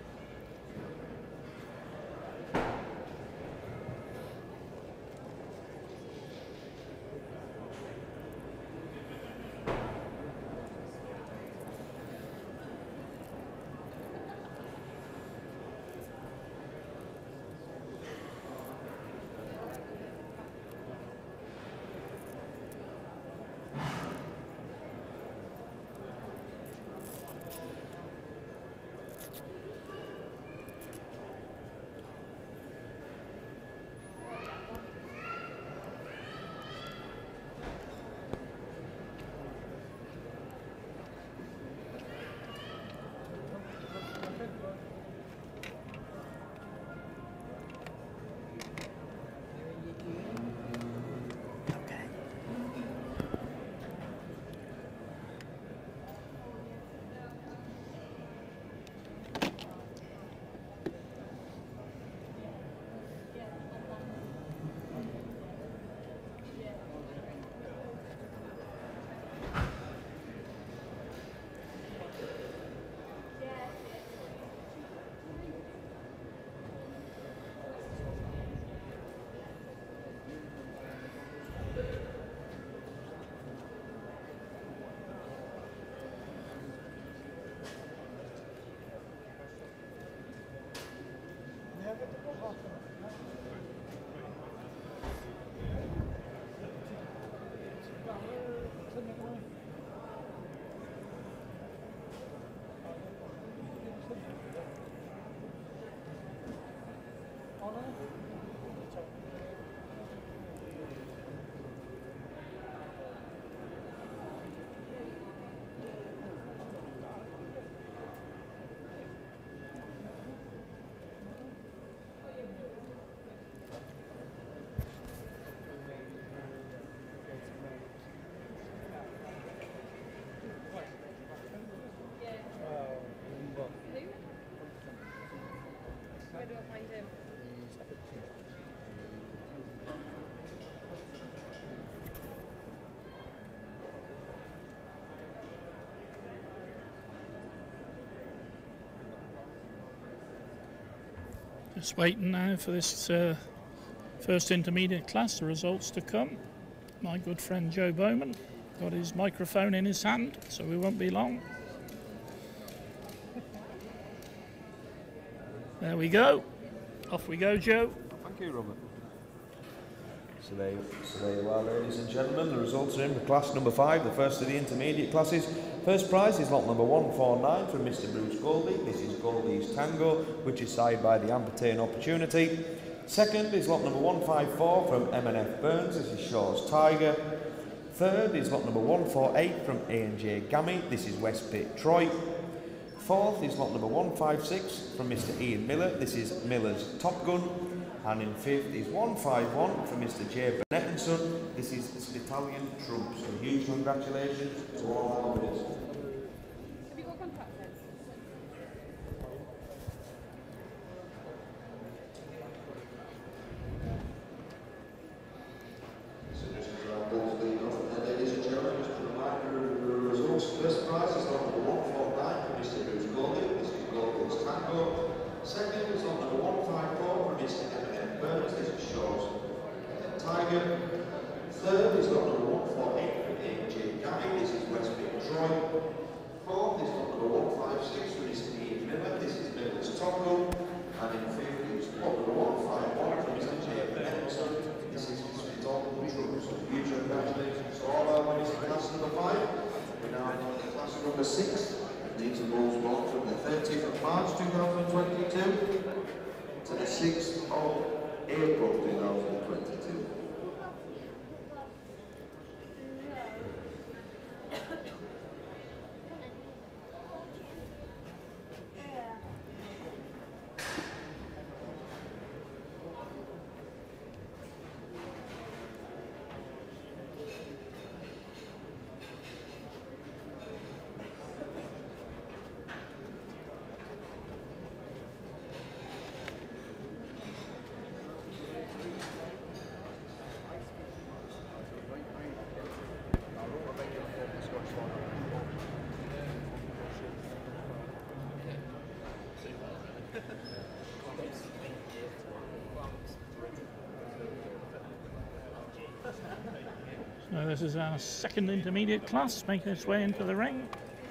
Just waiting now for this uh, first intermediate class, the results to come. My good friend Joe Bowman got his microphone in his hand, so we won't be long. There we go. Off we go, Joe. Thank you, Robert. So there, so there you are, ladies and gentlemen. The results are in for class number five, the first of the intermediate classes. First prize is lot number one four nine from Mister Bruce Goldie. This is Goldie's Tango, which is signed by the Ampertain Opportunity. Second is lot number one five four from M and F Burns. This is Shaw's Tiger. Third is lot number one four eight from A and J Gammy. This is West Pit Troy. Fourth is lot number one five six from Mister Ian Miller. This is Miller's Top Gun. And in fifth is one five one from Mister J Burnett and Son. This is Italian Trumps. So huge congratulations to all our winners. Have you got a contract then? So just as our balls lead off, uh, ladies and gentlemen, just a reminder of the results. First prize is lot number one four nine from Mister Tiger. Third is lot number one four eight for A J Gabby. This is West Big Troy. Fourth is lot number one five six for Mister Ian Miller. This is Miller's Toggle. And in fifth is lot number one five one for Mister J Benson. This is his Toggle True. So huge congratulations to all our winners in class number five. We're now on to class number six. These are balls won from the thirtieth of March two thousand twenty-two to the sixth of April two thousand twenty-two. So this is our second intermediate class making its way into the ring.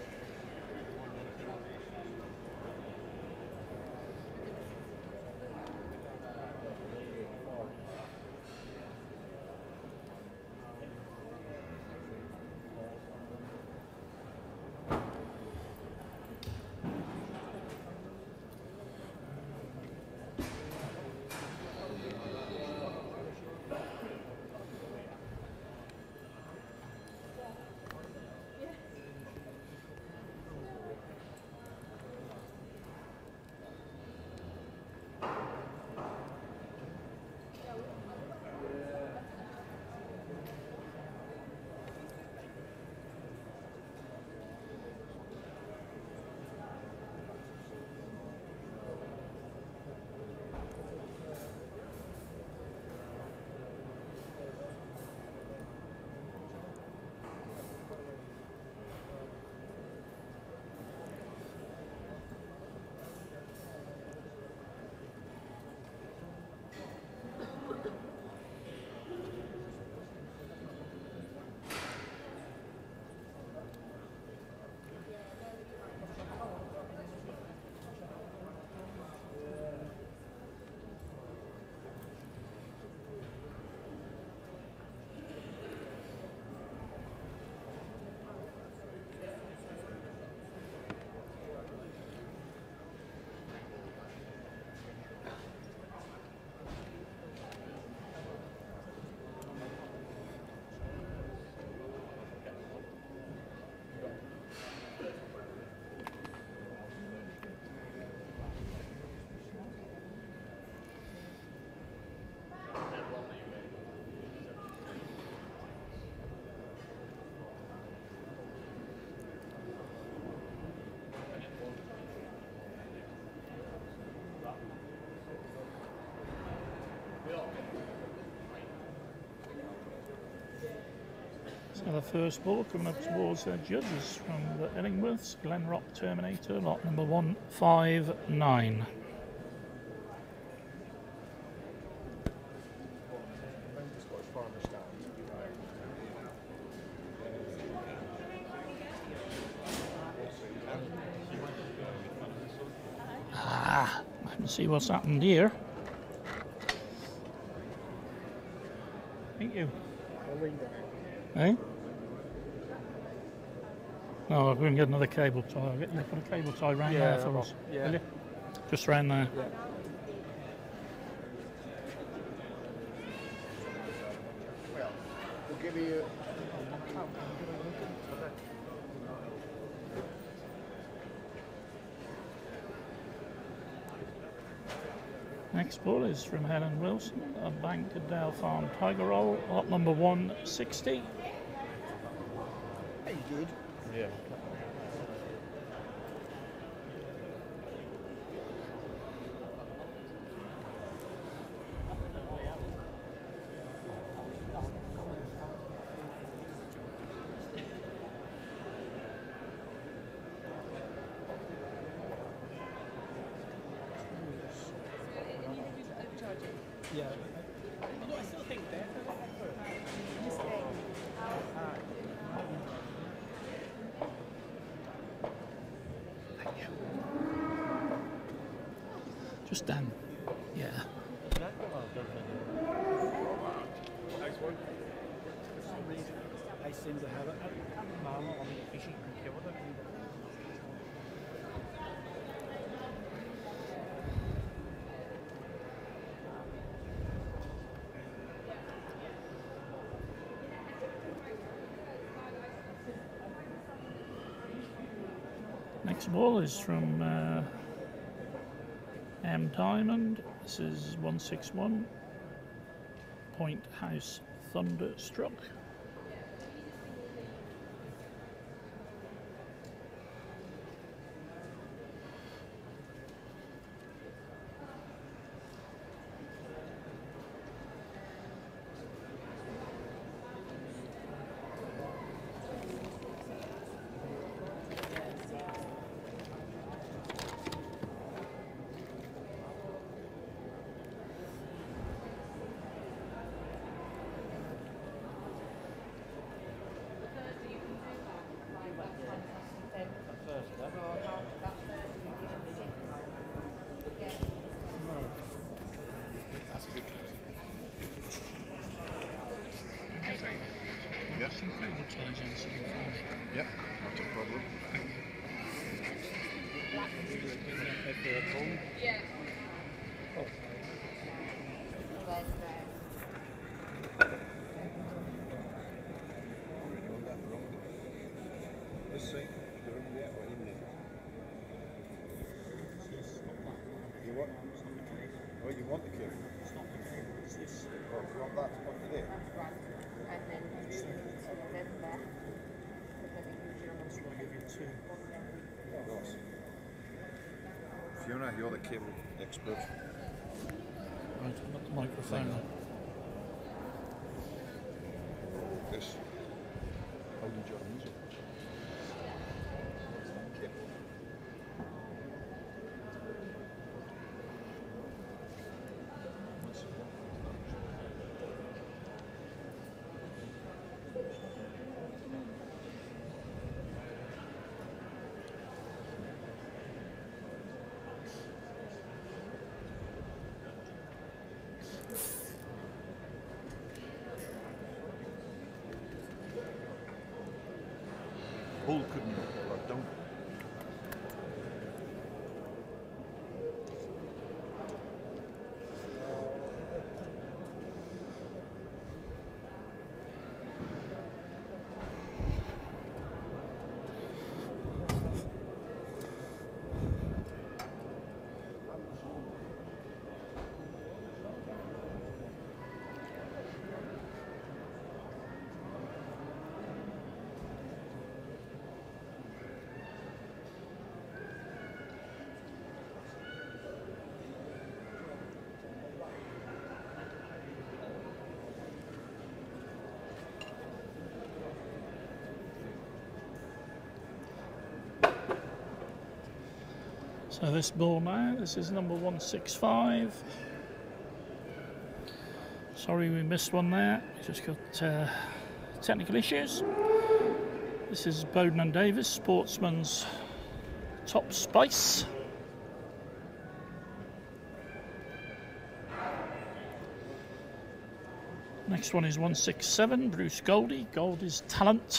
So the first ball coming up towards their judges from the Illingworths, Glenrock Terminator, lot number one five nine. Ah, I can see what's happened here. Thank you. Eh? No, we're going to get another cable tie. I'll get you to put a cable tie round Yeah, there for I'll- us. yeah. Will you? Just round there. Yeah. Well, we'll give you. Next ball is from Helen Wilson, a Bank Dale Farm Tiger Roll, lot number one sixty. Hey, good. Yeah. Yeah. Just Dan. Yeah. Nice one. I seem to have it. On the fishing Next ball is from uh, M Diamond. This is one six one. Point House Thunderstruck. Yep, not a problem. Yeah. Let's see. You want? Oh, you want the cube? Oh, you want that to come to there? And then then there. Ross. Fiona, you're the cable expert. Right, I've got the microphone. This. How did you use it? Bull couldn't lock down. So this ball now, this is number one six five. Sorry we missed one there, we just got uh, technical issues. This is Bowden and Davis, Sportsman's Top Spice. Next one is one six seven, Bruce Goldie, Gold is Talent.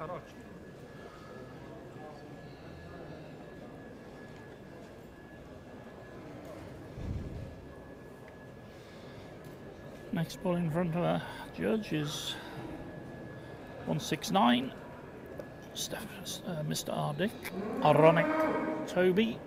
Next ball in front of our judge is one six nine, Steph, uh, Mister Ardick, Ironic Toby.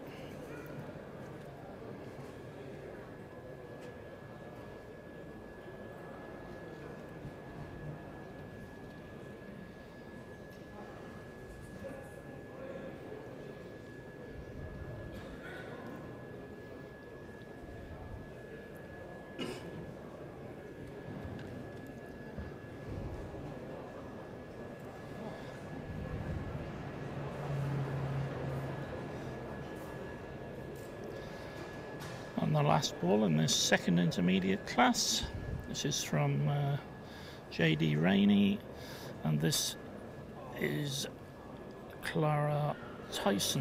And the last ball in this second intermediate class. This is from uh, J D Rainey, and this is Clara Tyson.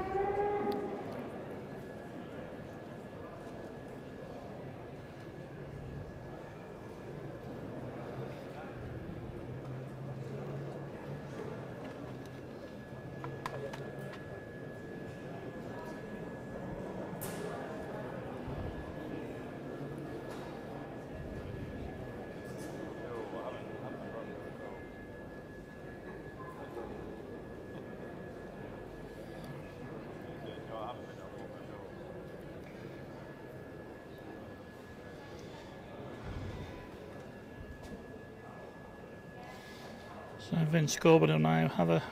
So Vince Corbett will now have a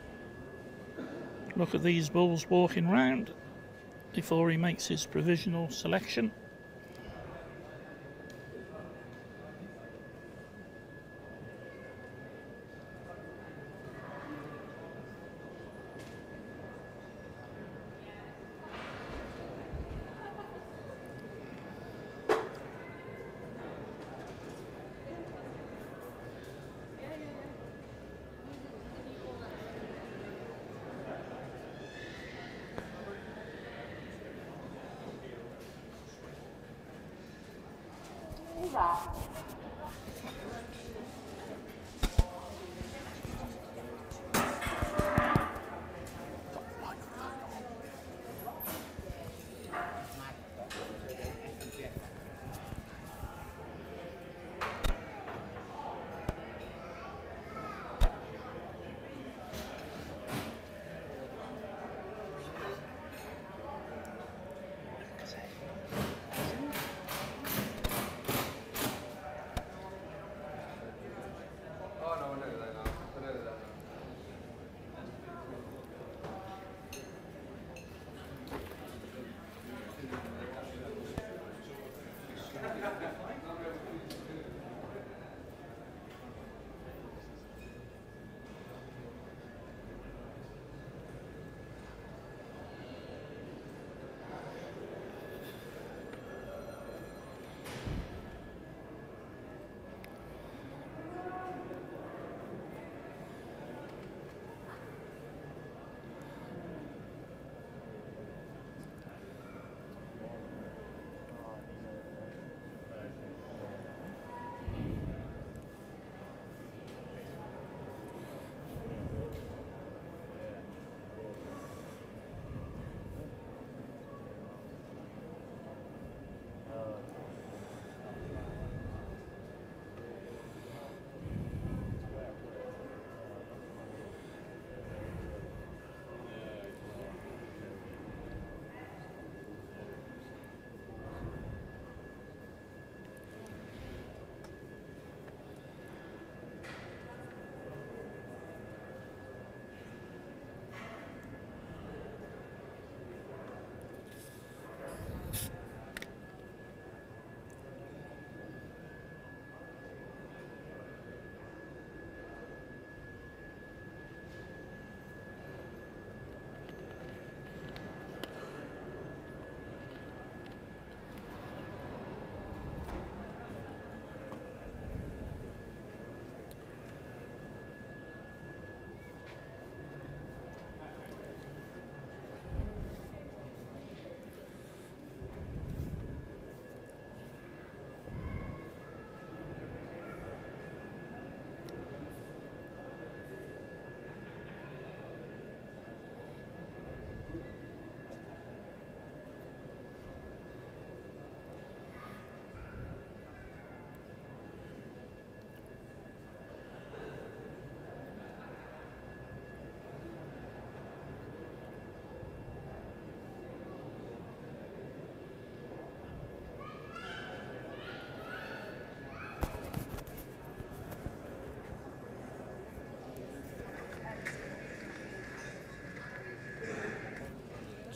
look at these bulls walking round before he makes his provisional selection.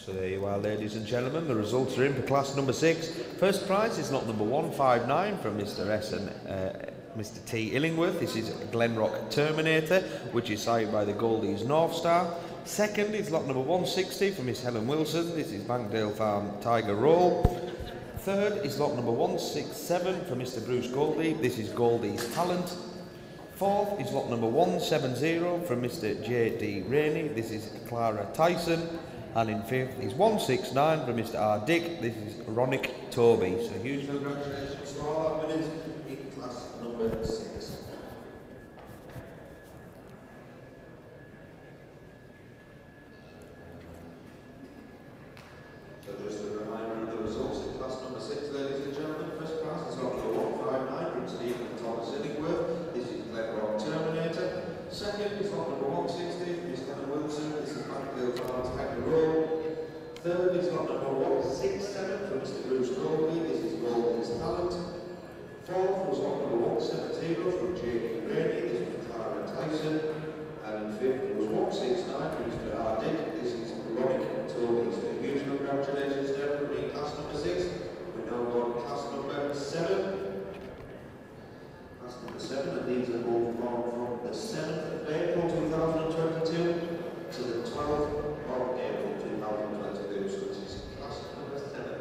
So there you are, ladies and gentlemen. The results are in for class number six. First prize is lot number one five nine from Mister S and uh, Mister T Illingworth. This is Glenrock Terminator, which is signed by the Goldies North Star. Second is lot number one sixty from Miss Helen Wilson. This is Bankdale Farm Tiger Roll. Third is lot number one six seven from Mister Bruce Goldie. This is Goldie's Talent. Fourth is lot number one seven zero from Mister J D Rainey. This is Clara Tyson. And in fifth is one six nine from Mister R Dick. This is Ronick Toby. So huge Congratulations to all our winners in class number six. So just a reminder of the results in class number six, ladies and gentlemen. First prize is lot number one five nine from Stephen Thomas Illingworth. This is Glenrock Terminator. Second is lot number one sixty from Miss Helen Wilson. This is Bankdale Farm Tiger Roll. Third is lot number one six seven from Mister Bruce Goldie. This is Goldie's Talent. Fourth was lot number one seven zero from J D Rainey. This is Clara Tyson. And fifth was one six nine from Mister R Dick. This is Ronick Toby. So huge congratulations to everybody in class number six. We're now on class number seven. Class number seven, and these are all from the seventh of April two thousand twenty-two to the twelfth of April two thousand twenty-two. So this is class number seven.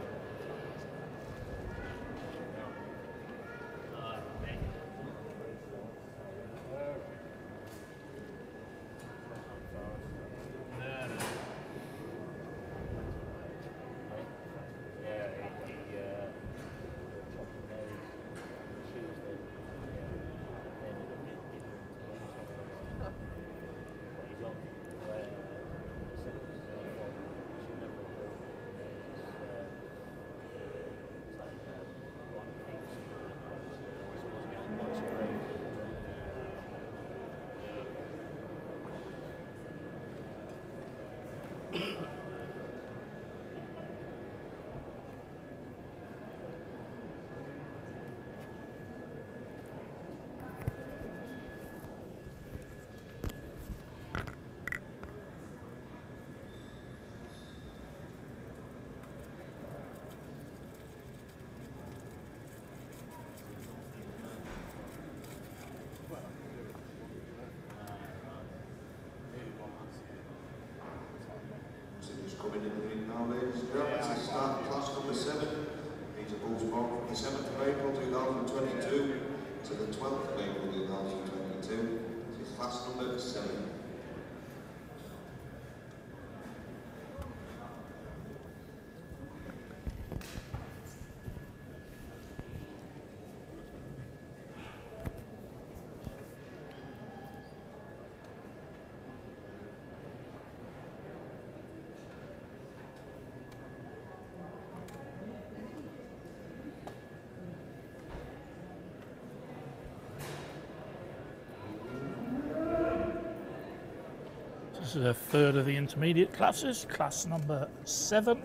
Coming in the ring now, ladies and gentlemen. This is start class number seven. These are bulls born from the seventh of April two thousand twenty-two to the twelfth of April two thousand twenty-two. This is class number seven. This is a third of the intermediate classes, class number seven.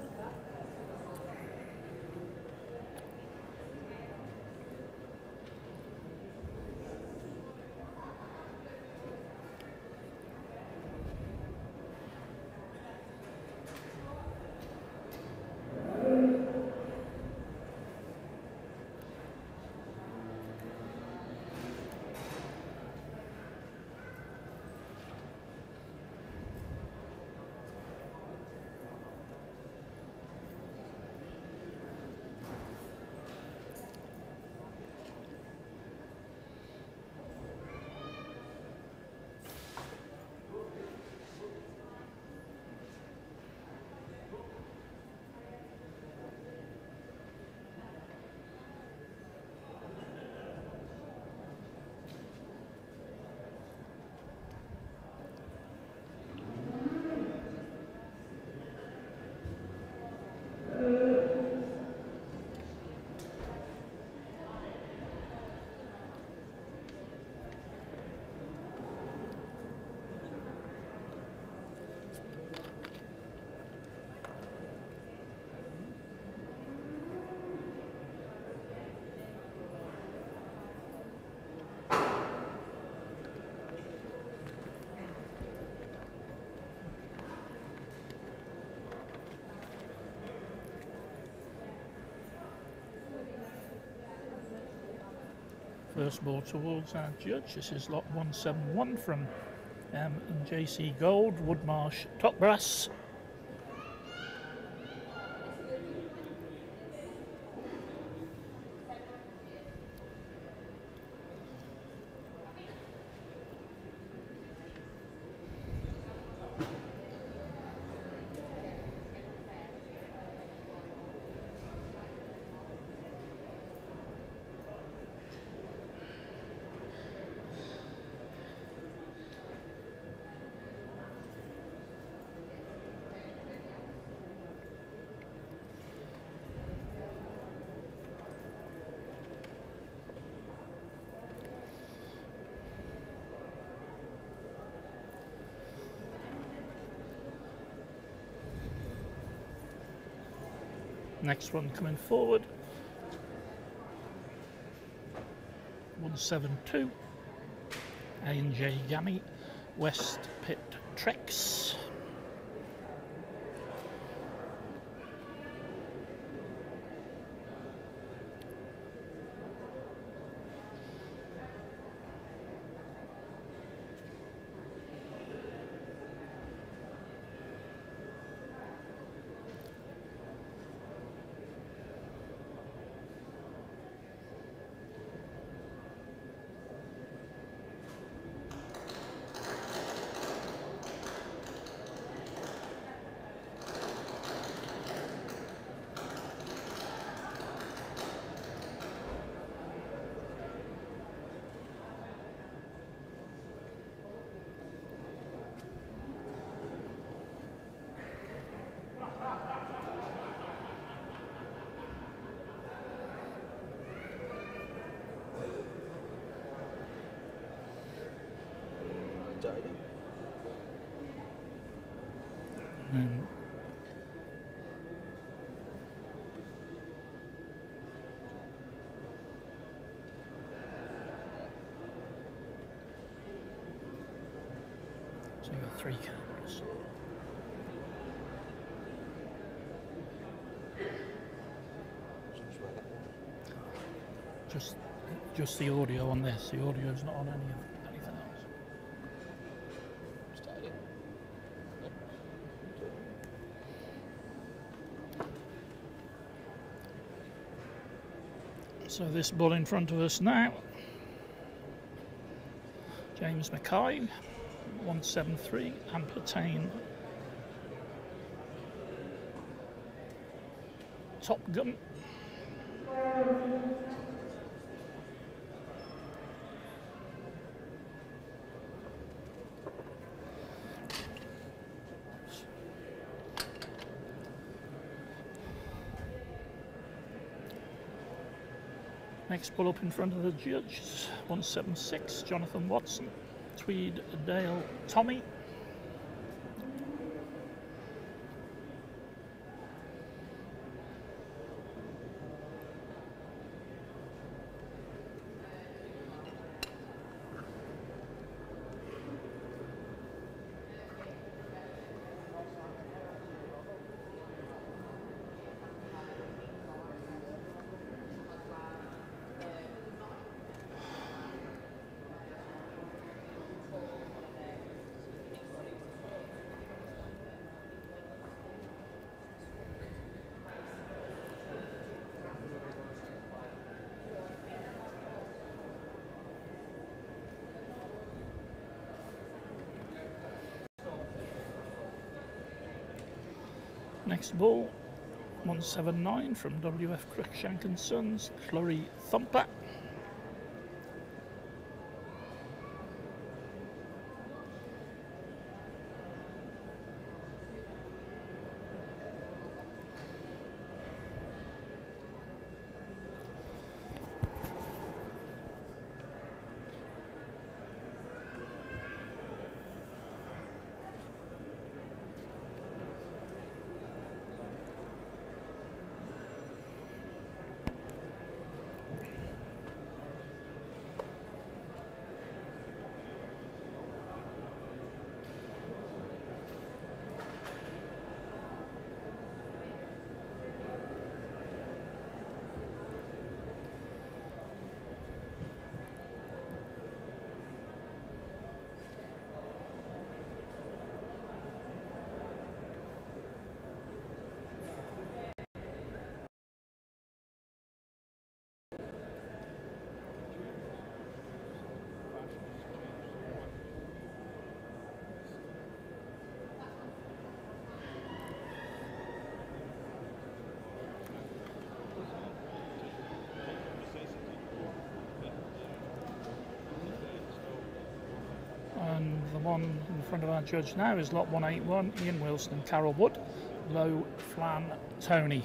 First ball towards our judge. This is lot one seven one from M and J C Gold, Woodmarsh Top Brass. Next one coming forward, one seven two, A and J Gammy, West Pit Trex. Um, so you've got three cameras. Just, just the audio on this. The audio's not on any of anything else. So this bull in front of us now, James Mackay, one seven three, Ampertain Top Gun. Next bull up in front of the judge, one seven six, Jonathan Watson, Tweed Dale Tommy. Next ball, one seven nine from W F Cruikshank and Sons, Flurry Thumper. one in front of our judge now is lot one eighty-one, Ian Wilson and Carol Wood. Low Flan Tony.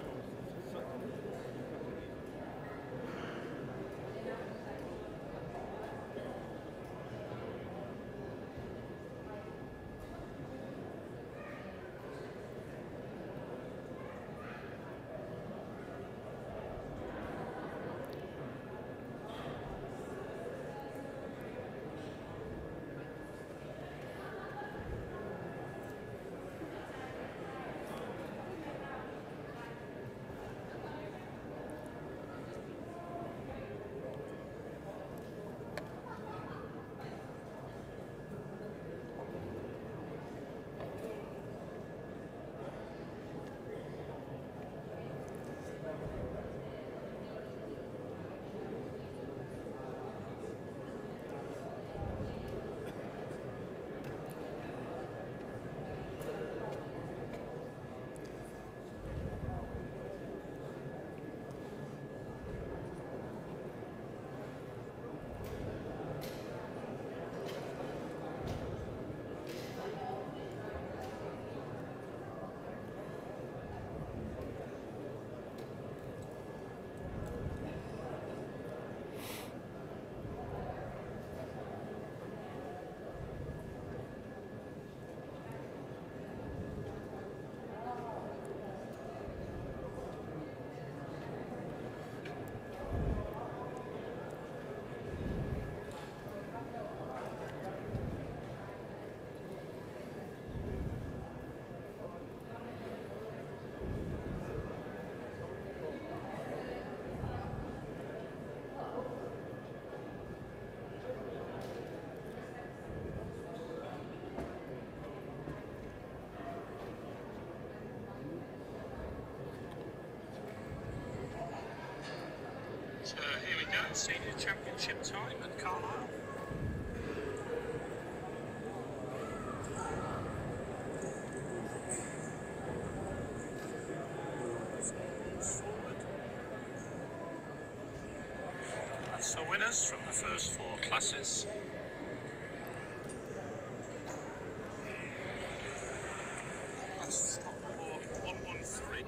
So here we go, senior championship time at Carlisle. That's the winners from the first four classes. That's top four, one one three.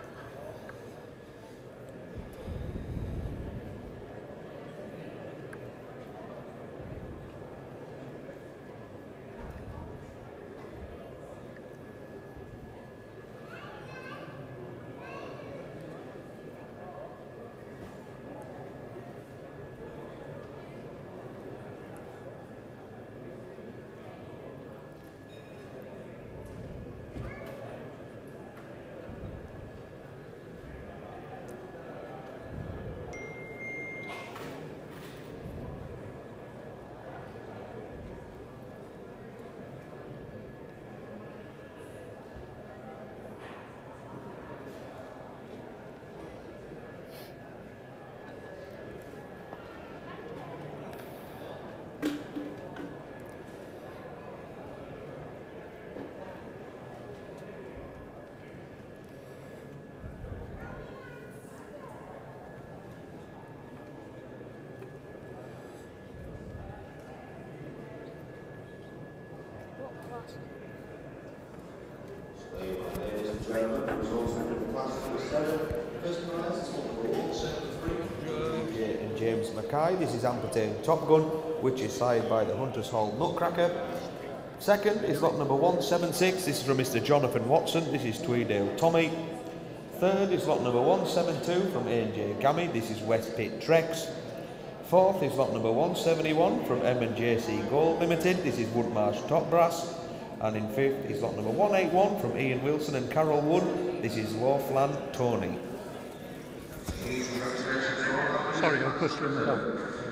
Ladies and gentlemen, results from class number seven. First prize is one seventy-three. And James Mackay, this is amputating Top Gun, which is sired by the Hunters Hall Nutcracker. Second is lot number one seventy-six, this is from Mister Jonathan Watson, this is Tweedale Tommy. Third is lot number one seventy-two from A and J Gammy, this is West Pit Trex. Fourth is lot number one seventy-one from M and J C Gold Limited, this is Woodmarsh Top Brass. And in fifth is lot number one eighty-one from Ian Wilson and Carol Wood, this is Low Flan Tony. Sorry, I'll push you in the hole.